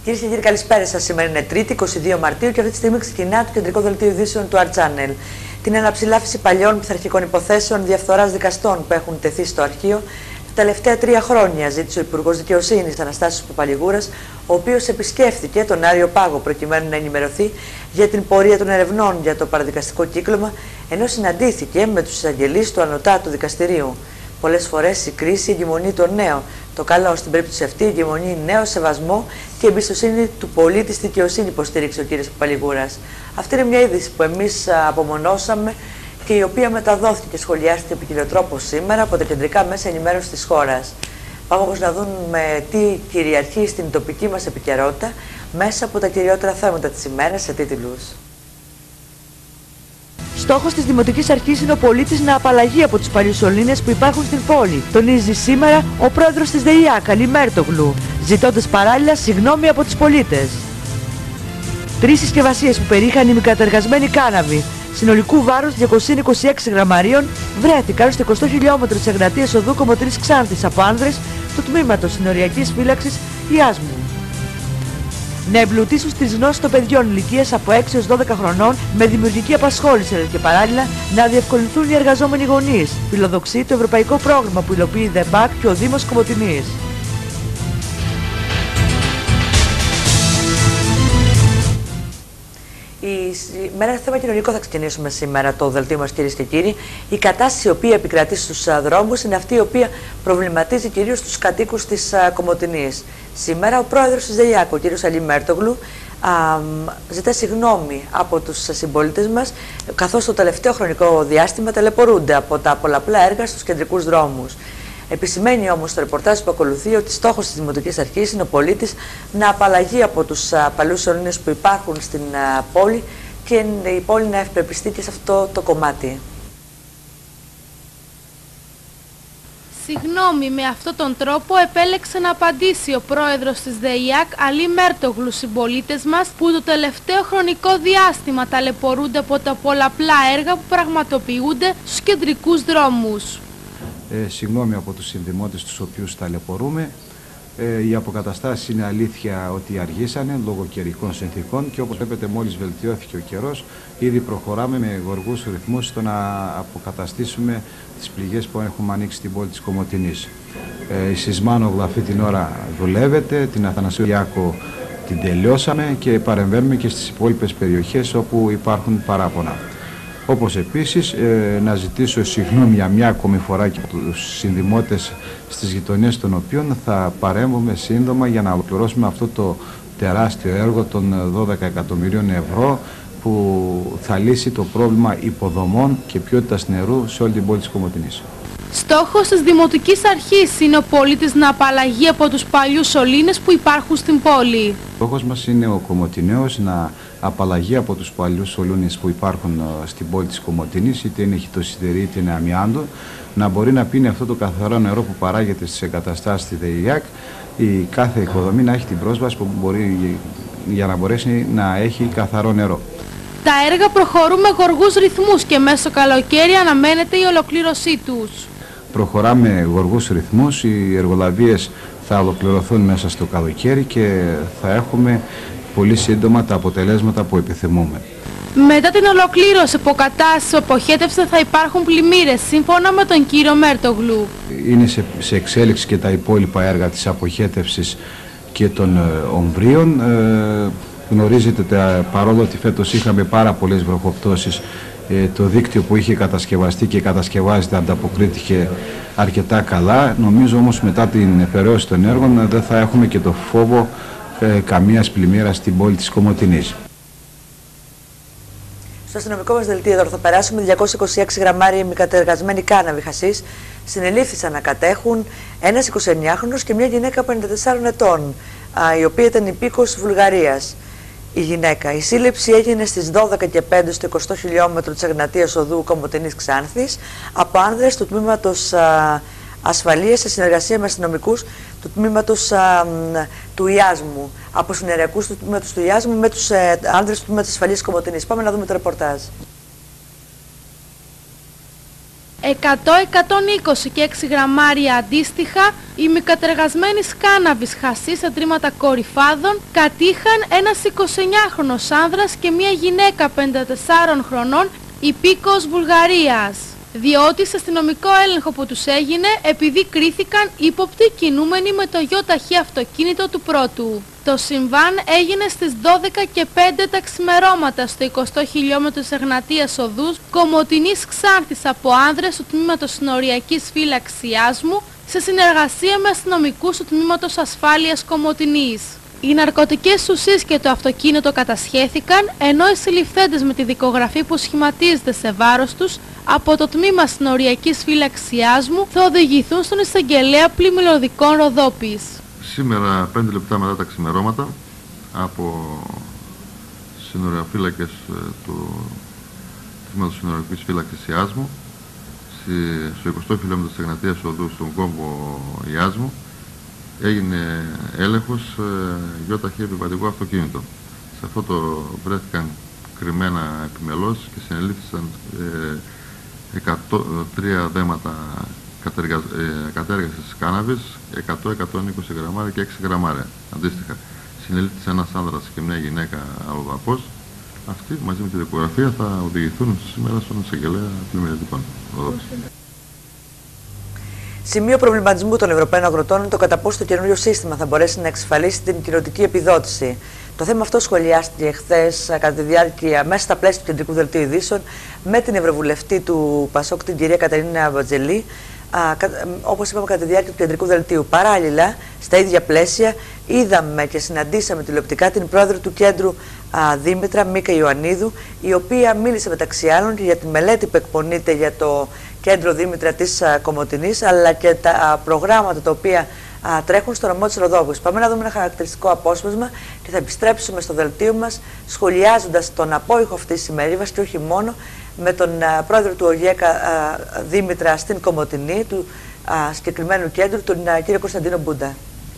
Κυρίες και κύριοι, καλησπέρα σας. Σήμερα είναι Τρίτη, 22 Μαρτίου και αυτή τη στιγμή ξεκινά το κεντρικό δελτίο ειδήσεων του Art-Channel. Την αναψηλάφιση παλιών πειθαρχικών υποθέσεων διαφθοράς δικαστών που έχουν τεθεί στο αρχείο τα τελευταία 3 χρόνια, ζήτησε ο Υπουργός Δικαιοσύνης Αναστάσιος Παπαλιγούρας, ο οποίος επισκέφθηκε τον Άριο Πάγο προκειμένου να ενημερωθεί για την πορεία των ερευνών για το παραδικαστικό κύκλωμα, ενώ συναντήθηκε με τους εισαγγελείς του Ανωτάτου Δικαστηρίου. Πολλές φορές η κρίση εγκυμονεί το νέο. Το καλό στην περίπτωση αυτή εγκυμονεί νέο σεβασμό και εμπιστοσύνη του πολίτη στη δικαιοσύνη, υποστήριξε ο κ. Παπαλιγούρας. Αυτή είναι μια είδηση που εμείς απομονώσαμε και η οποία μεταδόθηκε και σχολιάστηκε ποικιλοτρόπως σήμερα από τα κεντρικά μέσα ενημέρωσης της χώρας. Πάμε όμως να δούμε τι κυριαρχεί στην τοπική μας επικαιρότητα μέσα από τα κυριότερα θέματα της ημέρας σε τίτλους. Στόχος της Δημοτικής Αρχής είναι ο πολίτης να απαλλαγεί από τους παλιούς σωλήνες που υπάρχουν στην πόλη. Τονίζει σήμερα ο πρόεδρος της ΔΕΙΑΚ, Αλή Μέρτογλου, ζητώντας παράλληλα συγγνώμη από τους πολίτες. 3 συσκευασίες που περίχαν ημικατεργασμένη κάναβη, συνολικού βάρους 226 γραμμαρίων, βρέθηκαν στο 20ο χιλιόμετρο της Εγνατίας Οδού Κομοτηνής Ξάνθης από άνδρες του τμήματος συνοριακής φύλαξης Ιάσμου. Να εμπλουτίσουν στις γνώσεις των παιδιών ηλικίας από 6 έως 12 χρονών με δημιουργική απασχόληση, αλλά και παράλληλα να διευκολυνθούν οι εργαζόμενοι γονείς. Φιλοδοξεί το ευρωπαϊκό πρόγραμμα που υλοποιεί η ΔΕΜΠΑΚ και ο Δήμος Κομοτηνής. Με ένα θέμα κοινωνικό θα ξεκινήσουμε σήμερα το δελτίο μας, κυρίες και κύριοι. Η κατάσταση η οποία επικρατεί στους δρόμους είναι αυτή η οποία προβληματίζει κυρίως τους κατοίκους της Κομοτηνής. Σήμερα ο πρόεδρος της ΔΕΙΑΚ, ο κ. Αλή Μέρτογλου, ζητά συγγνώμη από τους συμπολίτες μας, καθώς το τελευταίο χρονικό διάστημα ταλαιπωρούνται από τα πολλαπλά έργα στους κεντρικούς δρόμους. Επισημαίνει όμως το ρεπορτάζ που ακολουθεί ότι στόχος της Δημοτικής Αρχής είναι ο πολίτης να απαλλαγεί από τους παλιούς σωλήνες που υπάρχουν στην πόλη και η πόλη να ευπεπιστεί και σε αυτό το κομμάτι. Συγγνώμη, με αυτόν τον τρόπο επέλεξε να απαντήσει ο πρόεδρος της ΔΕΙΑΚ, Αλή Μέρτογλου, συμπολίτες μας που το τελευταίο χρονικό διάστημα ταλαιπωρούνται από τα πολλαπλά έργα που πραγματοποιούνται στους κεντρικούς δρόμους. Συγγνώμη από τους συνδημότες τους οποίους ταλαιπωρούμε. Οι αποκαταστάσεις είναι αλήθεια ότι αργήσανε λόγω καιρικών συνθήκων και όπως βλέπετε μόλις βελτιώθηκε ο καιρός, ήδη προχωράμε με γοργούς ρυθμούς στο να αποκαταστήσουμε τις πληγές που έχουμε ανοίξει στην πόλη της Κομοτηνής. Η Σισμάνογλου αυτή την ώρα δουλεύεται, την Αθανασίου Διάκο την τελειώσαμε και παρεμβαίνουμε και στις υπόλοιπες περιοχές όπου υπάρχουν παράπονα. Όπως επίσης να ζητήσω συγγνώμη για μια ακόμη φορά και από τους συνδημότες στις γειτονιές των οποίων θα παρέμβουμε σύντομα για να ολοκληρώσουμε αυτό το τεράστιο έργο των 12 εκατομμυρίων ευρώ που θα λύσει το πρόβλημα υποδομών και ποιότητας νερού σε όλη την πόλη της Κομοτηνής. Στόχος της Δημοτικής Αρχής είναι ο πολίτης να απαλλαγεί από τους παλιούς σωλήνες που υπάρχουν στην πόλη. Στόχος μας είναι ο Κομοτηναίος να απαλλαγεί από τους παλιούς σωλήνες που υπάρχουν στην πόλη της Κομοτηνής, είτε είναι χιτοσιδερή είτε είναι αμοιάντο, να μπορεί να πίνει αυτό το καθαρό νερό που παράγεται στις εγκαταστάσεις της ΔΕΙΑΚ, η κάθε οικοδομή να έχει την πρόσβαση που μπορεί, για να μπορέσει να έχει καθαρό νερό. Τα έργα προχωρούν με γοργούς ρυθμούς και μέσα στο καλοκαίρι αναμένεται η ολοκλήρωσή τους. Προχωράμε γοργούς ρυθμούς, οι εργολαβίες θα ολοκληρωθούν μέσα στο καλοκαίρι και θα έχουμε πολύ σύντομα τα αποτελέσματα που επιθυμούμε. Μετά την ολοκλήρωση αποκατάστασης αποχέτευσης θα υπάρχουν πλημμύρες, σύμφωνα με τον κύριο Μέρτογλου. Είναι σε εξέλιξη και τα υπόλοιπα έργα της αποχέτευσης και των ομβρίων. Γνωρίζετε, παρόλο ότι φέτος είχαμε πάρα πολλές βροχοπτώσεις, το δίκτυο που είχε κατασκευαστεί και κατασκευάζεται ανταποκρίθηκε αρκετά καλά. Νομίζω όμως μετά την επεραίωση των έργων δεν θα έχουμε και το φόβο καμίας πλημμύρας στην πόλη της Κομοτηνής. Στο αστυνομικό μας δελτίο τώρα θα περάσουμε 226 γραμμάρια ημικατεργασμένη κάναβη χασίς. Συνελήφθησαν να κατέχουν ένας 29χρονος και μια γυναίκα 54 ετών, η οποία ήταν υπήκοος της Βουλγαρίας. Η γυναίκα. Η σύλληψη έγινε στις 12 και 5 στο 20ο χιλιόμετρο της Εγνατίας Οδού Κομοτηνής Ξάνθης από άνδρες του τμήματος ασφαλείας σε συνεργασία με αστυνομικούς του τμήματος του Ιάσμου, από συνεργακούς του τμήματος του Ιάσμου με τους άνδρες του τμήματος ασφαλείας Κομοτηνής. Πάμε να δούμε το ρεπορτάζ. 100, 120 και 6 γραμμάρια αντίστοιχα Οι μικατεργασμένοι κάναβης χασί σε τρίματα κορυφάδων κατήχαν ένας 29χρονος άνδρας και μια γυναίκα 54 χρονών υπήκοος Βουλγαρίας. Διότι σε αστυνομικό έλεγχο που τους έγινε, επειδή κρίθηκαν ύποπτοι κινούμενοι με το ΙΟΤΑΧΗ αυτοκίνητο του πρώτου. Το συμβάν έγινε στις 12:05 τα ξημερώματα στο 20ο χιλιόμετρο της Εγνατίας Οδούς Κομοτηνής Ξάνθης από άνδρες του Τμήματος Συνοριακής Φύλαξης Ιάσμου σε συνεργασία με αστυνομικούς του Τμήματος Ασφάλειας Κομοτηνής. Οι ναρκωτικές ουσίες και το αυτοκίνητο κατασχέθηκαν, ενώ οι συλληφθέντες με τη δικογραφή που σχηματίζεται σε βάρος τους από το Τμήμα Συνοριακής Φύλαξης Ιάσμου θα οδηγηθούν στον εισαγγελέα Πλημμυλωδικών Ροδόπης. Σήμερα, 5 λεπτά μετά τα ξημερώματα, από συνοριοφύλακες του Τμήματος Συνοριακής Φύλαξης Ιάσμου, στο 20ο χιλιόμετρο της Εγνατίας Οδού, στον κόμβο Ιάσμου, έγινε έλεγχος ΙΟΤΑΧΗ επιβατικό αυτοκίνητο. Σε αυτό το βρέθηκαν κρυμμένα επιμελώς και συνελήφθησαν 3 δέματα κατέργασης κάναβης, 100-120 γραμμάρια και 6 γραμμάρια αντίστοιχα. Συνελήφθησε ένας άνδρας και μια γυναίκα αλλοδαπός. Αυτοί μαζί με τη δικογραφία θα οδηγηθούν σήμερα στον εισαγγελέα Πλημμυλωδικών Ροδόπης. Σημείο προβληματισμού των Ευρωπαίων αγροτών είναι το κατά πόσο το καινούριο σύστημα θα μπορέσει να εξασφαλίσει την κοινοτική επιδότηση. Το θέμα αυτό σχολιάστηκε χθες κατά τη διάρκεια, μέσα στα πλαίσια του Κεντρικού Δελτίου Ειδήσεων, με την Ευρωβουλευτή του ΠΑΣΟΚ, την κυρία Κατερίνα Βατζελή, όπως είπαμε, κατά τη διάρκεια του Κεντρικού Δελτίου. Παράλληλα, στα ίδια πλαίσια, είδαμε και συναντήσαμε τηλεοπτικά την πρόεδρο του Κέντρου Δήμητρα, Μίκα Ιωαννίδου, η οποία μίλησε μεταξύ άλλων και για τη μελέτη που εκπονείται για το Κέντρο Δήμητρα της Κομοτηνής, αλλά και τα προγράμματα τα οποία τρέχουν στο νομό της Ροδόπης. Πάμε να δούμε ένα χαρακτηριστικό απόσπασμα και θα επιστρέψουμε στο δελτίο μας σχολιάζοντας τον απόϊχο αυτής της ημερίδας και όχι μόνο, με τον πρόεδρο του ΟΓΕΚΑ Δήμητρα στην Κομοτηνή, του συγκεκριμένου κέντρου, τον κύριο Κωνσταντίνο Μπούντα.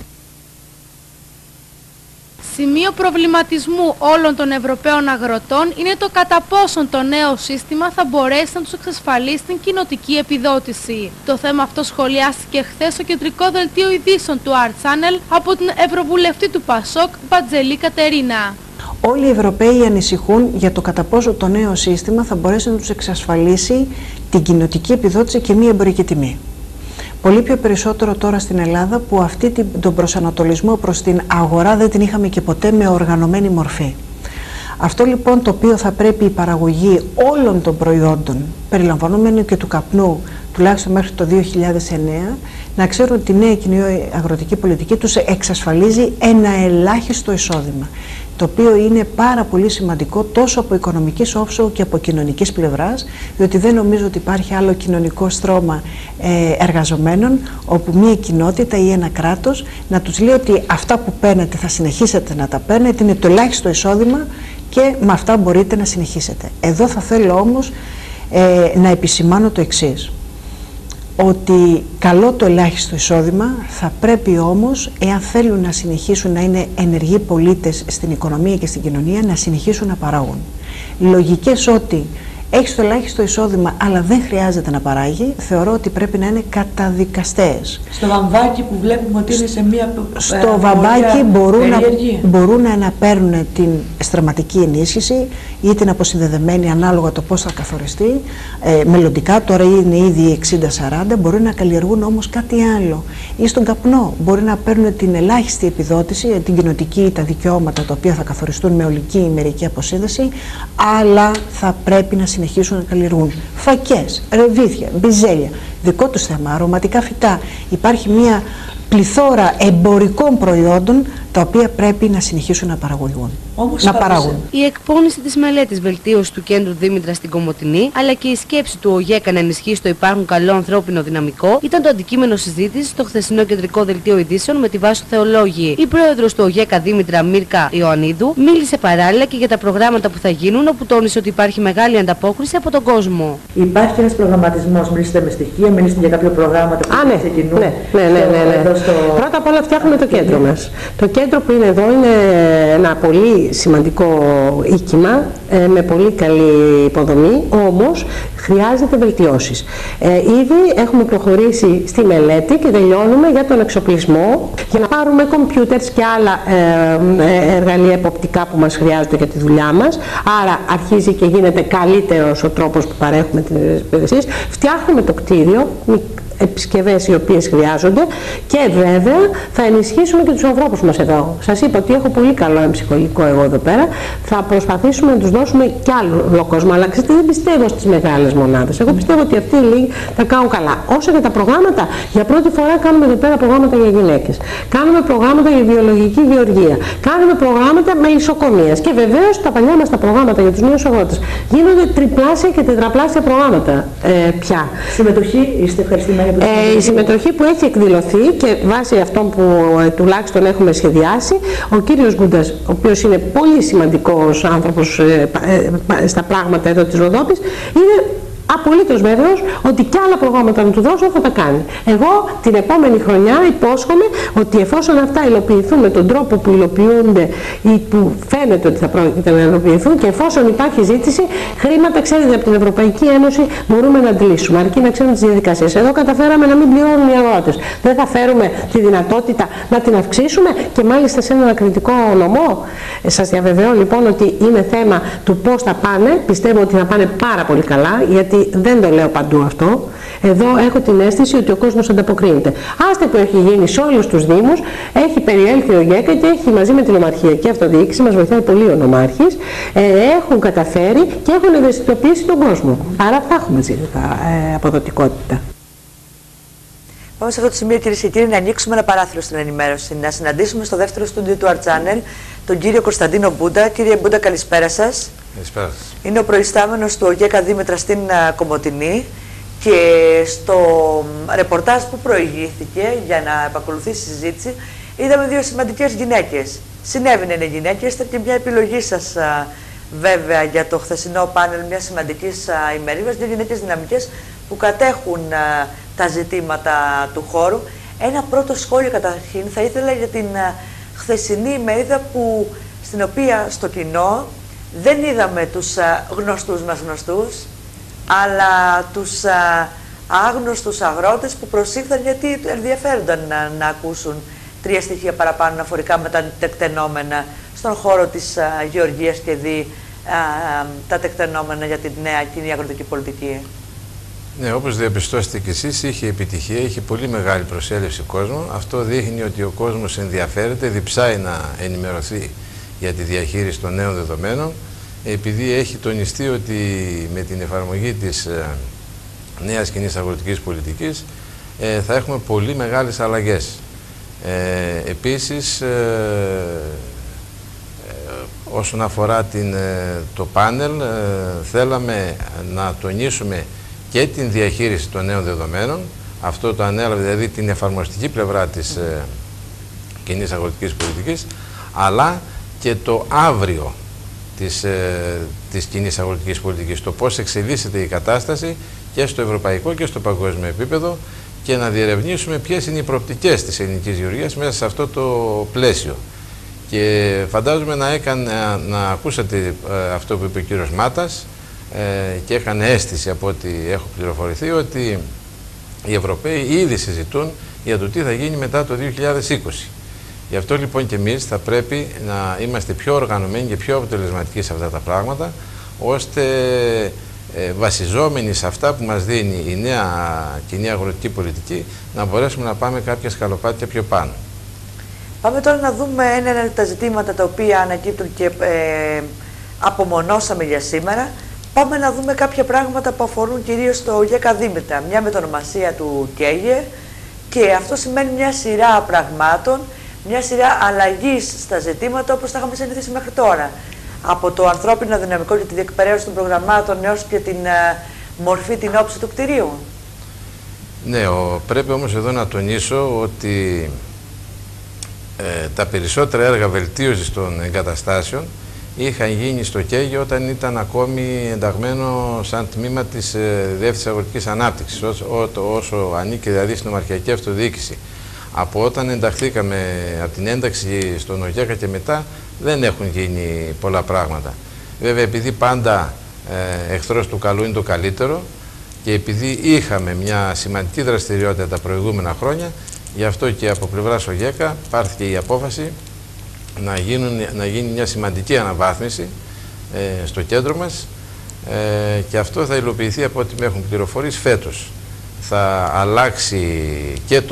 Σημείο προβληματισμού όλων των Ευρωπαίων αγροτών είναι το κατά πόσον το νέο σύστημα θα μπορέσει να τους εξασφαλίσει την κοινοτική επιδότηση. Το θέμα αυτό σχολιάστηκε χθες στο Κεντρικό Δελτίο Ειδήσεων του Art-Channel από την Ευρωβουλευτή του ΠΑΣΟΚ, Βατζελή Κατερίνα. Όλοι οι Ευρωπαίοι ανησυχούν για το κατά πόσο το νέο σύστημα θα μπορέσει να τους εξασφαλίσει την κοινοτική επιδότηση και μη εμπορική τιμή. Πολύ πιο περισσότερο τώρα στην Ελλάδα, που αυτή τον προσανατολισμό προς την αγορά δεν την είχαμε και ποτέ με οργανωμένη μορφή. Αυτό λοιπόν το οποίο θα πρέπει η παραγωγή όλων των προϊόντων, περιλαμβανομένου και του καπνού, τουλάχιστον μέχρι το 2009, να ξέρουν ότι η νέα κοινή αγροτική πολιτική τους εξασφαλίζει ένα ελάχιστο εισόδημα, το οποίο είναι πάρα πολύ σημαντικό τόσο από οικονομικής όσο και από κοινωνικής πλευράς, διότι δεν νομίζω ότι υπάρχει άλλο κοινωνικό στρώμα εργαζομένων όπου μια κοινότητα ή ένα κράτος να τους λέει ότι αυτά που παίρνετε θα συνεχίσετε να τα παίρνετε, είναι το ελάχιστο εισόδημα και με αυτά μπορείτε να συνεχίσετε. Εδώ θα θέλω όμως να επισημάνω το εξής, ότι καλό το ελάχιστο εισόδημα, θα πρέπει όμως, εάν θέλουν να συνεχίσουν να είναι ενεργοί πολίτες στην οικονομία και στην κοινωνία, να συνεχίσουν να παράγουν. Λογικές ότι έχεις το ελάχιστο εισόδημα αλλά δεν χρειάζεται να παράγει, θεωρώ ότι πρέπει να είναι καταδικαστές. Στο βαμβάκι που βλέπουμε ότι είναι σε μία στο βαμβάκι μπορούν να αναπαίρνουν την στραματική ενίσχυση ή την αποσυνδεδεμένη, ανάλογα το πώς θα καθοριστεί. Μελλοντικά τώρα είναι ήδη 60-40, μπορεί να καλλιεργούν όμως κάτι άλλο. Ή στον καπνό μπορεί να παίρνουν την ελάχιστη επιδότηση, την κοινοτική ή τα δικαιώματα τα οποία θα καθοριστούν με ολική ή μερική αποσύνδεση, αλλά θα πρέπει να συνεχίσουν να καλλιεργούν. Φακές, ρεβίθια, μπιζέλια, δικό τους θέμα, αρωματικά φυτά. Υπάρχει μια πληθώρα εμπορικών προϊόντων τα οποία πρέπει να συνεχίσουν να παραγούν. Η εκπόνηση της μελέτης βελτίωσης του Κέντρου Δήμητρα στην Κομοτηνή, αλλά και η σκέψη του ΟΓΕΚΑ να ενισχύσει το υπάρχον καλό ανθρώπινο δυναμικό, ήταν το αντικείμενο συζήτησης στο χθεσινό Κεντρικό Δελτίο Ειδήσεων με τη Βάσο Θεολόγη. Η πρόεδρος του ΟΓΕΚΑ Δήμητρα, Μίκα Ιωαννίδου, μίλησε παράλληλα και για τα προγράμματα που θα γίνουν, όπου τόνισε ότι υπάρχει μεγάλη ανταπόκριση από τον κόσμο. Υπάρχει ένας προγραμματισμός, μιλήσετε με στοιχεία, μιλήσετε για κάποιο προγράμματα που ξεκινούν. Ναι. Πρώτα απ' όλα φτιάχνουμε το κέντρο μας. Το κέντρο που είναι εδώ είναι ένα πολύ σημαντικό οίκημα με πολύ καλή υποδομή, όμως χρειάζεται βελτιώσεις. Ήδη έχουμε προχωρήσει στη μελέτη και τελειώνουμε για τον εξοπλισμό, για να πάρουμε κομπιούτερς και άλλα εργαλεία εποπτικά που μας χρειάζονται για τη δουλειά μας. Άρα αρχίζει και γίνεται καλύτερος ο τρόπος που παρέχουμε τις υπηρεσίες. Φτιάχνουμε το κτίριο, επισκευές οι οποίες χρειάζονται, και βέβαια θα ενισχύσουμε και τους ανθρώπους μας εδώ. Σας είπα ότι έχω πολύ καλό εμψυχολογικό εγώ εδώ πέρα. Θα προσπαθήσουμε να τους δώσουμε κι άλλο κόσμο. Αλλά ξέρετε, δεν πιστεύω στις μεγάλες μονάδες. Εγώ πιστεύω ότι αυτοί οι λίγοι θα κάνουν καλά. Όσο για τα προγράμματα, για πρώτη φορά κάνουμε εδώ πέρα προγράμματα για γυναίκες. Κάνουμε προγράμματα για βιολογική γεωργία. Κάνουμε προγράμματα μελισσοκομείας. Και βεβαίως τα παλιά μας τα προγράμματα για τους νέους αγρότες γίνονται τριπλάσια και τετραπλάσια προγράμματα πια. Συμμετοχή, είστε ευχαριστημένοι? Η συμμετοχή που έχει εκδηλωθεί και βάσει αυτών που τουλάχιστον έχουμε σχεδιάσει, ο κύριος Γκούντας, ο οποίος είναι πολύ σημαντικός άνθρωπος στα πράγματα εδώ της Ροδόπης, είναι απολύτως βέβαιος ότι και άλλα προγράμματα να του δώσω θα τα κάνει. Εγώ την επόμενη χρονιά υπόσχομαι ότι εφόσον αυτά υλοποιηθούν με τον τρόπο που υλοποιούνται ή που φαίνεται ότι θα πρόκειται να υλοποιηθούν, και εφόσον υπάρχει ζήτηση, χρήματα, ξέρετε, από την Ευρωπαϊκή Ένωση μπορούμε να αντλήσουμε, αρκεί να ξέρουμε τις διαδικασίες. Εδώ καταφέραμε να μην πληρώνουν οι αγρότες. Δεν θα φέρουμε τη δυνατότητα να την αυξήσουμε, και μάλιστα σε έναν ακριτικό νομό? Σας διαβεβαιώ λοιπόν ότι είναι θέμα του πώς θα πάνε. Πιστεύω ότι θα πάνε πάρα πολύ καλά, γιατί δεν το λέω παντού αυτό. Εδώ έχω την αίσθηση ότι ο κόσμος ανταποκρίνεται. Άστε που έχει γίνει σε όλους τους Δήμους, έχει περιέλθει ο ΓΕΚΑ και έχει μαζί με την Ομαρχιακή Αυτοδιοίκηση, μας βοηθάει πολύ ο Νομάρχης, έχουν καταφέρει και έχουν ευαισθητοποιήσει τον κόσμο. Άρα θα έχουμε αποδοτικότητα. Πάμε σε αυτό το σημείο, κυρίες και κύριοι, να ανοίξουμε ένα παράθυρο στην ενημέρωση. Να συναντήσουμε στο δεύτερο στούντιο του Art Channel τον κύριο Κωνσταντίνο Μπούντα. Κύριε Μπούντα, καλησπέρα σας. Καλησπέρα σας. Είναι ο προϊστάμενος του ΟΓΕΚΑ Δήμητρα στην Κομοτηνή, και στο ρεπορτάζ που προηγήθηκε για να επακολουθήσει η συζήτηση είδαμε δύο σημαντικές γυναίκες. Συνέβαινε είναι γυναίκες, ήταν και μια επιλογή σας βέβαια για το χθεσινό πάνελ μια σημαντικής ημερίδας, δύο γυναίκες δυναμικές που κατέχουν τα ζητήματα του χώρου. Ένα πρώτο σχόλιο καταρχήν θα ήθελα για την χθεσινή ημερίδα, στην οποία στο κοινό δεν είδαμε τους γνωστούς μας γνωστούς, αλλά τους άγνωστους αγρότες που προσήλθαν γιατί ενδιαφέρονταν να ακούσουν τρία στοιχεία παραπάνω αναφορικά με τα τεκτενόμενα στον χώρο της γεωργίας και τα τεκτενόμενα για την νέα κοινή αγροτική πολιτική. Ναι, όπως διαπιστώσετε και εσείς, είχε επιτυχία, είχε πολύ μεγάλη προσέλευση κόσμου. Αυτό δείχνει ότι ο κόσμος ενδιαφέρεται, διψάει να ενημερωθεί για τη διαχείριση των νέων δεδομένων, επειδή έχει τονιστεί ότι με την εφαρμογή της νέας κοινής αγροτικής πολιτικής θα έχουμε πολύ μεγάλες αλλαγές. Επίσης, όσον αφορά το πάνελ, θέλαμε να τονίσουμε και την διαχείριση των νέων δεδομένων. Αυτό το ανέλαβε, δηλαδή την εφαρμοστική πλευρά της κοινής αγροτικής πολιτικής, αλλά και το αύριο της κοινής αγροτικής πολιτικής, το πώς εξελίσσεται η κατάσταση και στο ευρωπαϊκό και στο παγκόσμιο επίπεδο, και να διερευνήσουμε ποιες είναι οι προοπτικές της ελληνικής γεωργίας μέσα σε αυτό το πλαίσιο. Και φαντάζομαι να ακούσατε αυτό που είπε ο κύριος Μάτας, και έκανε αίσθηση από ό,τι έχω πληροφορηθεί ότι οι Ευρωπαίοι ήδη συζητούν για το τι θα γίνει μετά το 2020. Γι' αυτό λοιπόν και εμείς θα πρέπει να είμαστε πιο οργανωμένοι και πιο αποτελεσματικοί σε αυτά τα πράγματα, ώστε βασιζόμενοι σε αυτά που μας δίνει η νέα κοινή αγροτική πολιτική να μπορέσουμε να πάμε κάποια σκαλοπάτια πιο πάνω. Πάμε τώρα να δούμε ένα από τα ζητήματα τα οποία ανακύπτουν και απομονώσαμε για σήμερα. Πάμε να δούμε κάποια πράγματα που αφορούν κυρίως το ΟΓΕΚΑ Δήμητρα, μια μετονομασία του ΚΕΓΕ, και αυτό σημαίνει μια σειρά πραγμάτων, μια σειρά αλλαγής στα ζητήματα όπως τα είχαμε συνηθίσει μέχρι τώρα. Από το ανθρώπινο δυναμικό και τη διεκπαιρέωση των προγραμμάτων έως και την μορφή, την όψη του κτηρίου. Ναι, πρέπει όμως εδώ να τονίσω ότι τα περισσότερα έργα βελτίωσης των εγκαταστάσεων είχαν γίνει στο ΚΕΓΕ όταν ήταν ακόμη ενταγμένο σαν τμήμα της Διεύθυνσης Αγροτικής Ανάπτυξης, όσο ανήκει δηλαδή στην Ομαρχιακή Αυτοδιοίκηση. Από όταν ενταχθήκαμε από την ένταξη στον ΟΓΕΚΑ και μετά δεν έχουν γίνει πολλά πράγματα. Βέβαια, επειδή πάντα εχθρός του καλού είναι το καλύτερο, και επειδή είχαμε μια σημαντική δραστηριότητα τα προηγούμενα χρόνια, γι' αυτό και από πλευράς ΟΓΕΚΑ πάρθηκε η απόφαση να γίνει μια σημαντική αναβάθμιση στο κέντρο μας, και αυτό θα υλοποιηθεί από ό,τι με έχουν πληροφορήσει φέτος. Θα αλλάξει και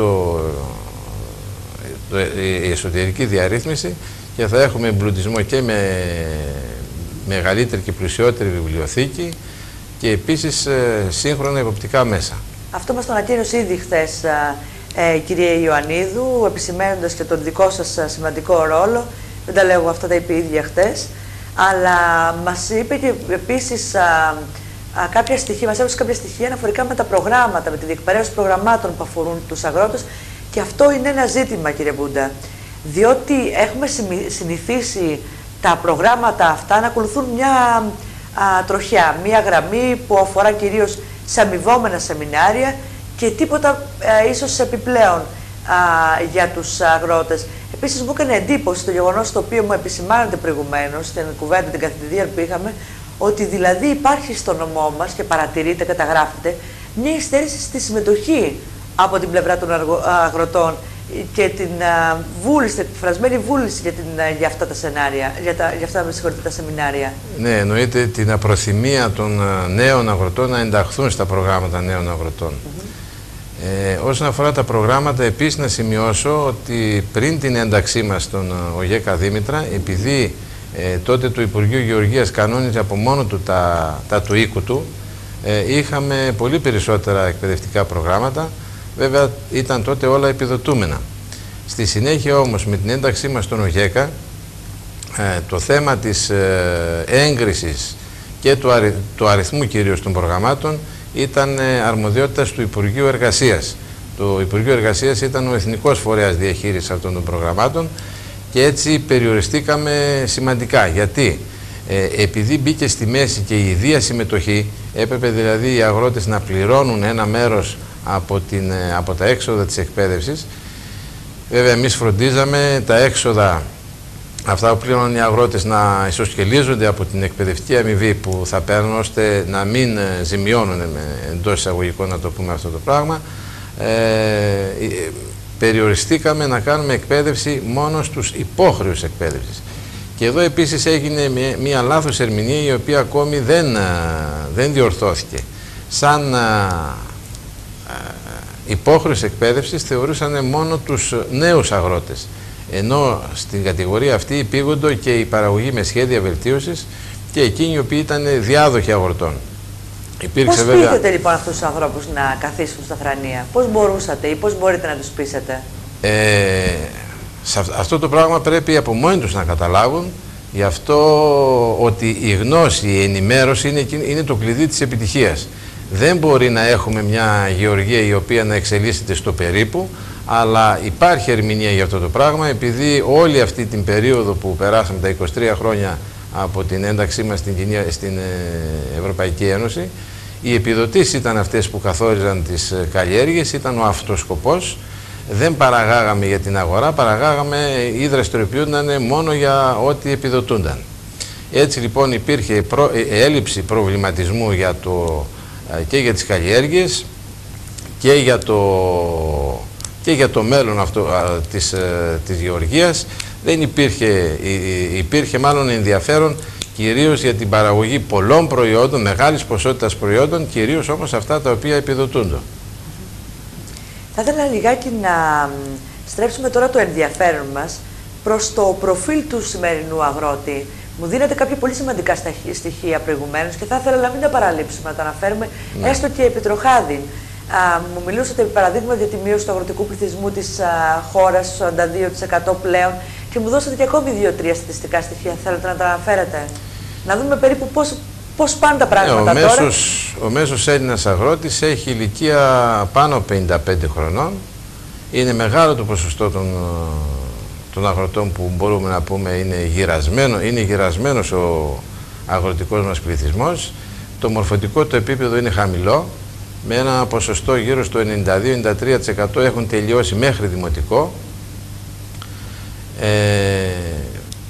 η εσωτερική διαρρύθμιση και θα έχουμε εμπλουτισμό και με μεγαλύτερη και πλουσιότερη βιβλιοθήκη και επίσης σύγχρονα εποπτικά μέσα. Αυτό μας το ανακοίνωσε ήδη χθες κυρία Ιωαννίδου, επισημαίνοντας και τον δικό σας σημαντικό ρόλο. Δεν τα λέω αυτά, τα είπε η ίδια χθες. Αλλά μας είπε και επίσης κάποια στοιχεία, μας έδωσε κάποια στοιχεία αναφορικά με τα προγράμματα, με τη διεκπαιρέωση προγραμμάτων που αφορούν τους αγρότες, και αυτό είναι ένα ζήτημα, κύριε Μπούντα, διότι έχουμε συνηθίσει τα προγράμματα αυτά να ακολουθούν μια τροχιά, μια γραμμή που αφορά κυρίως σε αμοιβόμενα σεμινάρια και τίποτα ίσως επιπλέον για τους αγρότες. Επίσης μου έκανε εντύπωση το γεγονός το οποίο μου επισημάνατε προηγουμένως στην κουβέντα την καθηγητική που είχαμε, ότι δηλαδή υπάρχει στο νομό μας και παρατηρείται, καταγράφεται μια υστέρηση στη συμμετοχή από την πλευρά των αγροτών και την βούληση, την εκφρασμένη βούληση για αυτά τα σενάρια, για αυτά τα σεμινάρια. Ναι, εννοείται την απροθυμία των νέων αγροτών να ενταχθούν στα προγράμματα νέων αγροτών. Όσον αφορά τα προγράμματα, επίσης να σημειώσω ότι πριν την ένταξή μας στον ΟΓΕΚΑ Δήμητρα, επειδή τότε το Υπουργείο Γεωργίας κανόνιζε από μόνο του τα του οίκου του, είχαμε πολύ περισσότερα εκπαιδευτικά προγράμματα. Βέβαια ήταν τότε όλα επιδοτούμενα. Στη συνέχεια όμως με την ένταξή μας στον ΟΓΕΚΑ, το θέμα της έγκρισης και του αριθμού κυρίως των προγραμμάτων ήταν αρμοδιότητας του Υπουργείου Εργασίας. Το Υπουργείο Εργασίας ήταν ο εθνικός φορέας διαχείρισης αυτών των προγραμμάτων και έτσι περιοριστήκαμε σημαντικά. Γιατί επειδή μπήκε στη μέση και η ιδία συμμετοχή, έπρεπε δηλαδή οι αγρότες να πληρώνουν ένα μέρος από τα έξοδα της εκπαίδευσης. Βέβαια εμείς φροντίζαμε τα έξοδα αυτά που πλήρωναν οι αγρότες να ισοσκελίζονται από την εκπαιδευτική αμοιβή που θα παίρνουν, ώστε να μην ζημιώνουν, εντός εισαγωγικών να το πούμε αυτό το πράγμα. Περιοριστήκαμε να κάνουμε εκπαίδευση μόνο στους υπόχρεους εκπαίδευσης. Και εδώ επίσης έγινε μια λάθος ερμηνεία, η οποία ακόμη δεν διορθώθηκε. Σαν υπόχρεως εκπαίδευσης θεωρούσαν μόνο τους νέους αγρότες, ενώ στην κατηγορία αυτή υπήγονται και η παραγωγή με σχέδια βελτίωσης και εκείνοι οι οποίοι ήταν διάδοχοι αγροτών. Πώς πείθετε λοιπόν αυτούς τους ανθρώπους να καθίσουν στα θρανία, πώς μπορούσατε ή πώς μπορείτε να τους πείσετε? Αυτό το πράγμα πρέπει από μόνοι τους να καταλάβουν, γι' αυτό ότι η γνώση, η ενημέρωση είναι το κλειδί της επιτυχίας. Δεν μπορεί να έχουμε μια γεωργία η οποία να εξελίσσεται στο περίπου, αλλά υπάρχει ερμηνεία για αυτό το πράγμα, επειδή όλη αυτή την περίοδο που περάσαμε, τα 23 χρόνια από την ένταξή μας στην Ευρωπαϊκή Ένωση, οι επιδοτήσεις ήταν αυτές που καθόριζαν τις καλλιέργειες, ήταν ο αυτοσκοπός. Δεν παραγάγαμε για την αγορά, παραγάγαμε ή δραστηριοποιούνταν μόνο για ό,τι επιδοτούνταν. Έτσι λοιπόν υπήρχε έλλειψη προβληματισμού και για τις καλλιέργειες και για το μέλλον της γεωργίας. Δεν υπήρχε μάλλον ενδιαφέρον κυρίως για την παραγωγή πολλών προϊόντων, μεγάλης ποσότητας προϊόντων, κυρίως όμως αυτά τα οποία επιδοτούνται. Θα ήθελα λιγάκι να στρέψουμε τώρα το ενδιαφέρον μας προς το προφίλ του σημερινού αγρότη. Μου δίνετε κάποια πολύ σημαντικά στοιχεία προηγουμένως και θα ήθελα να μην τα παραλείψουμε, να τα αναφέρουμε, έστω και επιτροχάδιν. Μου μιλούσατε παραδείγμα για τη μείωση του αγροτικού πληθυσμού της χώρας, 42% πλέον, και μου δώσατε και ακόμη 2-3 στατιστικά στοιχεία. Θέλετε να τα αναφέρετε? Να δούμε περίπου πώς πάνε τα πράγματα τώρα. Ο μέσος Έλληνας αγρότης έχει ηλικία πάνω από 55 χρονών. Είναι μεγάλο το ποσοστό των αγροτών που μπορούμε να πούμε είναι γυρασμένος ο αγροτικός μας πληθυσμός. Το μορφωτικό το επίπεδο είναι χαμηλό, με ένα ποσοστό γύρω στο 92-93% έχουν τελειώσει μέχρι δημοτικό.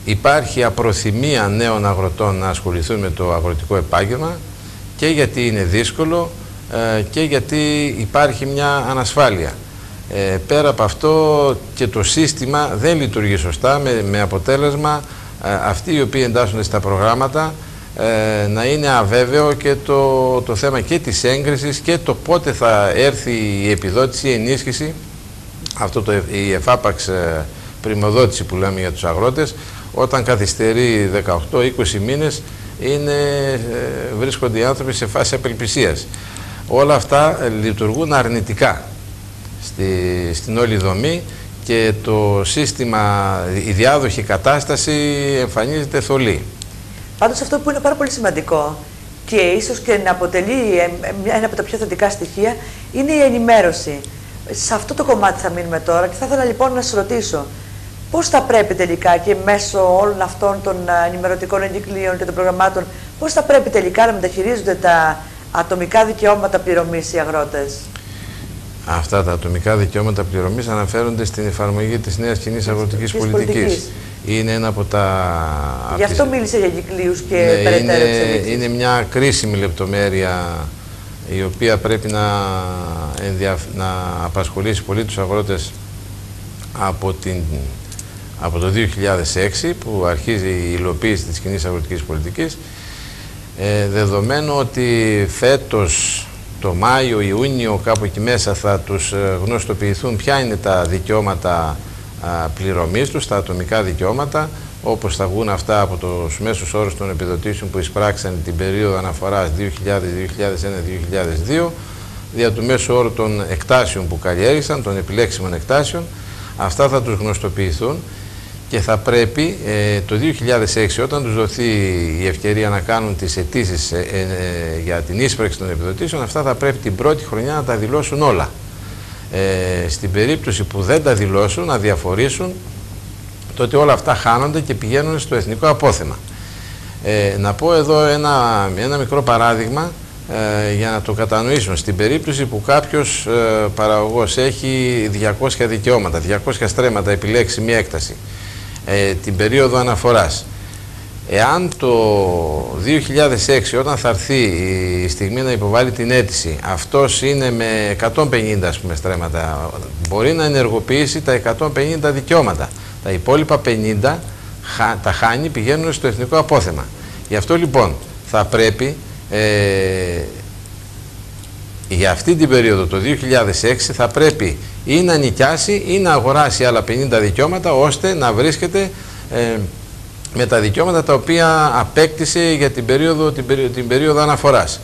υπάρχει απροθυμία νέων αγροτών να ασχοληθούν με το αγροτικό επάγγελμα, και γιατί είναι δύσκολο και γιατί υπάρχει μια ανασφάλεια. Πέρα από αυτό και το σύστημα δεν λειτουργεί σωστά, με αποτέλεσμα αυτοί οι οποίοι εντάσσονται στα προγράμματα να είναι αβέβαιο και το θέμα και της έγκρισης και το πότε θα έρθει η επιδότηση, η ενίσχυση, η εφάπαξ πριμοδότηση που λέμε για τους αγρότες, όταν καθυστερεί 18-20 μήνες βρίσκονται οι άνθρωποι σε φάση απελπισίας. Όλα αυτά λειτουργούν αρνητικά στην όλη δομή και το σύστημα, η διάδοχη κατάσταση εμφανίζεται θολή. Πάντως αυτό που είναι πάρα πολύ σημαντικό και ίσως και να αποτελεί ένα από τα πιο θετικά στοιχεία είναι η ενημέρωση. Σε αυτό το κομμάτι θα μείνουμε τώρα και θα ήθελα λοιπόν να σας ρωτήσω πώς θα πρέπει τελικά και μέσω όλων αυτών των ενημερωτικών εγκυκλίων και των προγραμμάτων, πώς θα πρέπει τελικά να μεταχειρίζονται τα ατομικά δικαιώματα πληρωμής οι αγρότες. Αυτά τα ατομικά δικαιώματα πληρωμής αναφέρονται στην εφαρμογή της νέας κοινής αγροτικής πολιτικής. Είναι ένα από τα... Γι' αυτό μίλησε για εγκυκλίους και περαιτέρω εξελίξεις. Είναι μια κρίσιμη λεπτομέρεια η οποία πρέπει να απασχολήσει πολύ τους αγρότες από το 2006 που αρχίζει η υλοποίηση της κοινής αγροτικής πολιτικής, δεδομένου ότι φέτος το Μάιο, Ιούνιο, κάπου εκεί μέσα θα τους γνωστοποιηθούν ποια είναι τα δικαιώματα πληρωμής τους, τα ατομικά δικαιώματα, όπως θα βγουν αυτά από τους μέσους όρους των επιδοτήσεων που εισπράξαν την περίοδο αναφοράς 2000-2001-2002, δια του μέσου όρου των εκτάσεων που καλλιέργησαν, των επιλέξιμων εκτάσεων. Αυτά θα τους γνωστοποιηθούν και θα πρέπει το 2006, όταν τους δοθεί η ευκαιρία να κάνουν τις αιτήσεις για την ίσπραξη των επιδοτήσεων, αυτά θα πρέπει την πρώτη χρονιά να τα δηλώσουν όλα. Στην περίπτωση που δεν τα δηλώσουν, να διαφορήσουν, τότε όλα αυτά χάνονται και πηγαίνουν στο εθνικό απόθεμα. Να πω εδώ ένα μικρό παράδειγμα για να το κατανοήσουμε. Στην περίπτωση που κάποιος παραγωγός έχει 200 δικαιώματα, 200 στρέμματα επιλέξιμη έκταση, την περίοδο αναφοράς, εάν το 2006, όταν θα έρθει η στιγμή να υποβάλει την αίτηση, αυτός είναι με 150 ας πούμε στρέμματα, μπορεί να ενεργοποιήσει τα 150 δικαιώματα. Τα υπόλοιπα 50 τα χάνει, πηγαίνουν στο εθνικό απόθεμα. Γι' αυτό λοιπόν θα πρέπει για αυτή την περίοδο το 2006 θα πρέπει ή να νοικιάσει ή να αγοράσει άλλα 50 δικαιώματα, ώστε να βρίσκεται με τα δικαιώματα τα οποία απέκτησε για την περίοδο αναφοράς.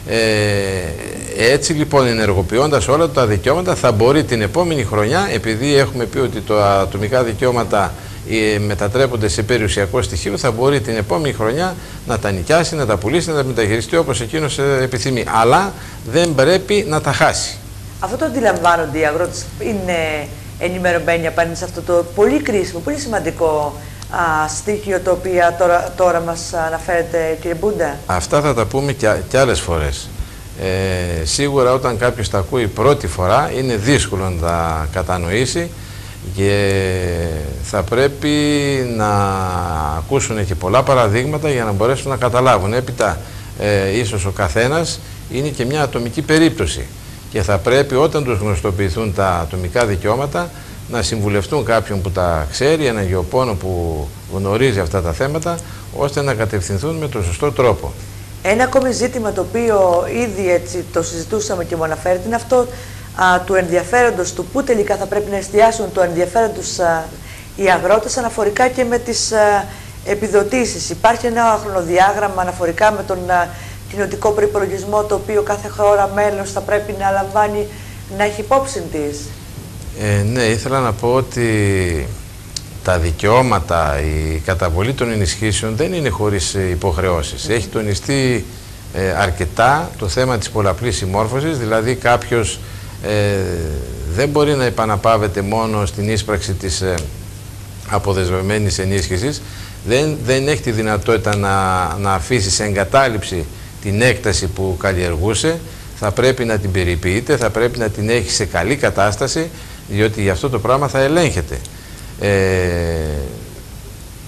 Έτσι λοιπόν, ενεργοποιώντας όλα τα δικαιώματα, θα μπορεί την επόμενη χρονιά, επειδή έχουμε πει ότι τα ατομικά δικαιώματα μετατρέπονται σε περιουσιακό στοιχείο, θα μπορεί την επόμενη χρονιά να τα νοικιάσει, να τα πουλήσει, να τα μεταχειριστεί όπως εκείνος επιθυμεί. Αλλά δεν πρέπει να τα χάσει. Αυτό το αντιλαμβάνονται οι αγρότες, είναι ενημερωμένοι απέναντι σε αυτό το πολύ κρίσιμο, πολύ σημαντικό στοιχείο το οποίο τώρα μας αναφέρετε, κύριε Μπούντα? Αυτά θα τα πούμε και άλλες φορές. Σίγουρα όταν κάποιος τα ακούει πρώτη φορά είναι δύσκολο να τα κατανοήσει και θα πρέπει να ακούσουν και πολλά παραδείγματα για να μπορέσουν να καταλάβουν. Έπειτα ίσως ο καθένας είναι και μια ατομική περίπτωση και θα πρέπει όταν τους γνωστοποιηθούν τα ατομικά δικαιώματα να συμβουλευτούν κάποιον που τα ξέρει, ένα γεωπόνο που γνωρίζει αυτά τα θέματα, ώστε να κατευθυνθούν με τον σωστό τρόπο. Ένα ακόμη ζήτημα το οποίο ήδη έτσι το συζητούσαμε και μου αναφέρεται είναι αυτό του ενδιαφέροντος, του πού τελικά θα πρέπει να εστιάσουν το ενδιαφέρον τους οι αγρότες αναφορικά και με τις επιδοτήσεις. Υπάρχει ένα χρονοδιάγραμμα αναφορικά με τον κοινοτικό προϋπολογισμό, το οποίο κάθε χώρα μέλος θα πρέπει να λαμβάνει, να έχει υπόψη της? Ναι, ήθελα να πω ότι τα δικαιώματα, η καταβολή των ενισχύσεων δεν είναι χωρίς υποχρεώσεις. Έχει τονιστεί αρκετά το θέμα της πολλαπλής συμμόρφωσης, δηλαδή κάποιος δεν μπορεί να επαναπάβεται μόνο στην ίσπραξη της αποδεσμευμένης ενίσχυσης, δεν έχει τη δυνατότητα να αφήσει σε εγκατάλειψη την έκταση που καλλιεργούσε, θα πρέπει να την περιποιείται, θα πρέπει να την έχει σε καλή κατάσταση, διότι για αυτό το πράγμα θα ελέγχεται.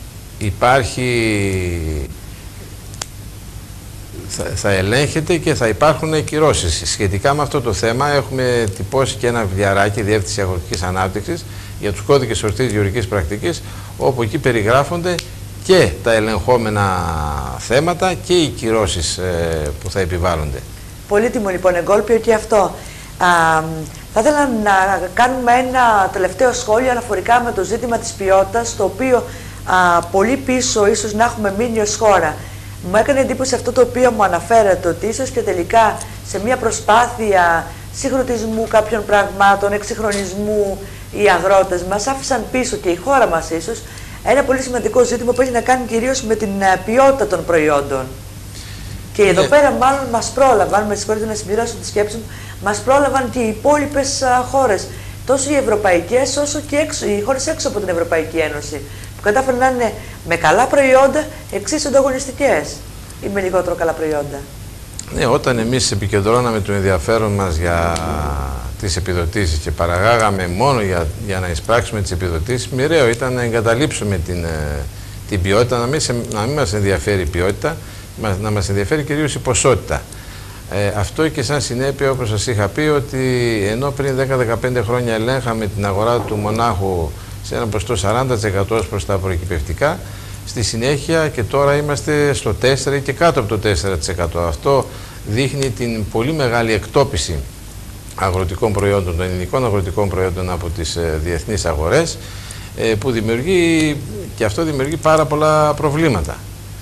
θα ελέγχεται και θα υπάρχουν κυρώσεις. Σχετικά με αυτό το θέμα έχουμε τυπώσει και ένα βιβλιαράκι Διεύθυνση Αγροτικής Ανάπτυξης για τους κώδικες ορθής γεωργικής πρακτικής, όπου εκεί περιγράφονται και τα ελεγχόμενα θέματα και οι κυρώσεις που θα επιβάλλονται. Πολύτιμο λοιπόν εγκόλπιο και αυτό. Θα ήθελα να κάνουμε ένα τελευταίο σχόλιο αναφορικά με το ζήτημα της ποιότητας, το οποίο πολύ πίσω ίσως να έχουμε μείνει ως χώρα. Μου έκανε εντύπωση αυτό το οποίο μου αναφέρατε, ότι ίσως και τελικά σε μια προσπάθεια συγχρονισμού κάποιων πραγμάτων, εξυγχρονισμού, οι αγρότες μας άφησαν πίσω, και η χώρα μας ίσως, ένα πολύ σημαντικό ζήτημα που έχει να κάνει κυρίως με την ποιότητα των προϊόντων. Και εδώ πέρα μάλλον μας πρόλαβαν, με συγχωρείτε να συμπληρώσω τη σκέψη μου, μας πρόλαβαν και οι υπόλοιπες χώρες, τόσο οι ευρωπαϊκές όσο και οι χώρες έξω από την Ευρωπαϊκή Ένωση, που κατάφεραν να είναι με καλά προϊόντα εξίσου ανταγωνιστικές ή με λιγότερο καλά προϊόντα. Ναι, όταν εμείς επικεντρώναμε το ενδιαφέρον μας για τις επιδοτήσεις και παραγάγαμε μόνο για να εισπράξουμε τις επιδοτήσεις, μοιραίο ήταν να εγκαταλείψουμε την ποιότητα, να μην μας ενδιαφέρει η ποιότητα, να μας ενδιαφέρει κυρίως η ποσότητα. Αυτό και σαν συνέπεια, όπως σας είχα πει, ότι ενώ πριν 10-15 χρόνια ελέγχαμε την αγορά του μονάχου σε ένα ποσοστό 40% προς τα προεκυπευτικά, στη συνέχεια και τώρα είμαστε στο 4% ή και κάτω από το 4%. Αυτό δείχνει την πολύ μεγάλη εκτόπιση αγροτικών προϊόντων, των ελληνικών αγροτικών προϊόντων από τις διεθνείς αγορές, που δημιουργεί, και αυτό δημιουργεί πάρα πολλά προβλήματα.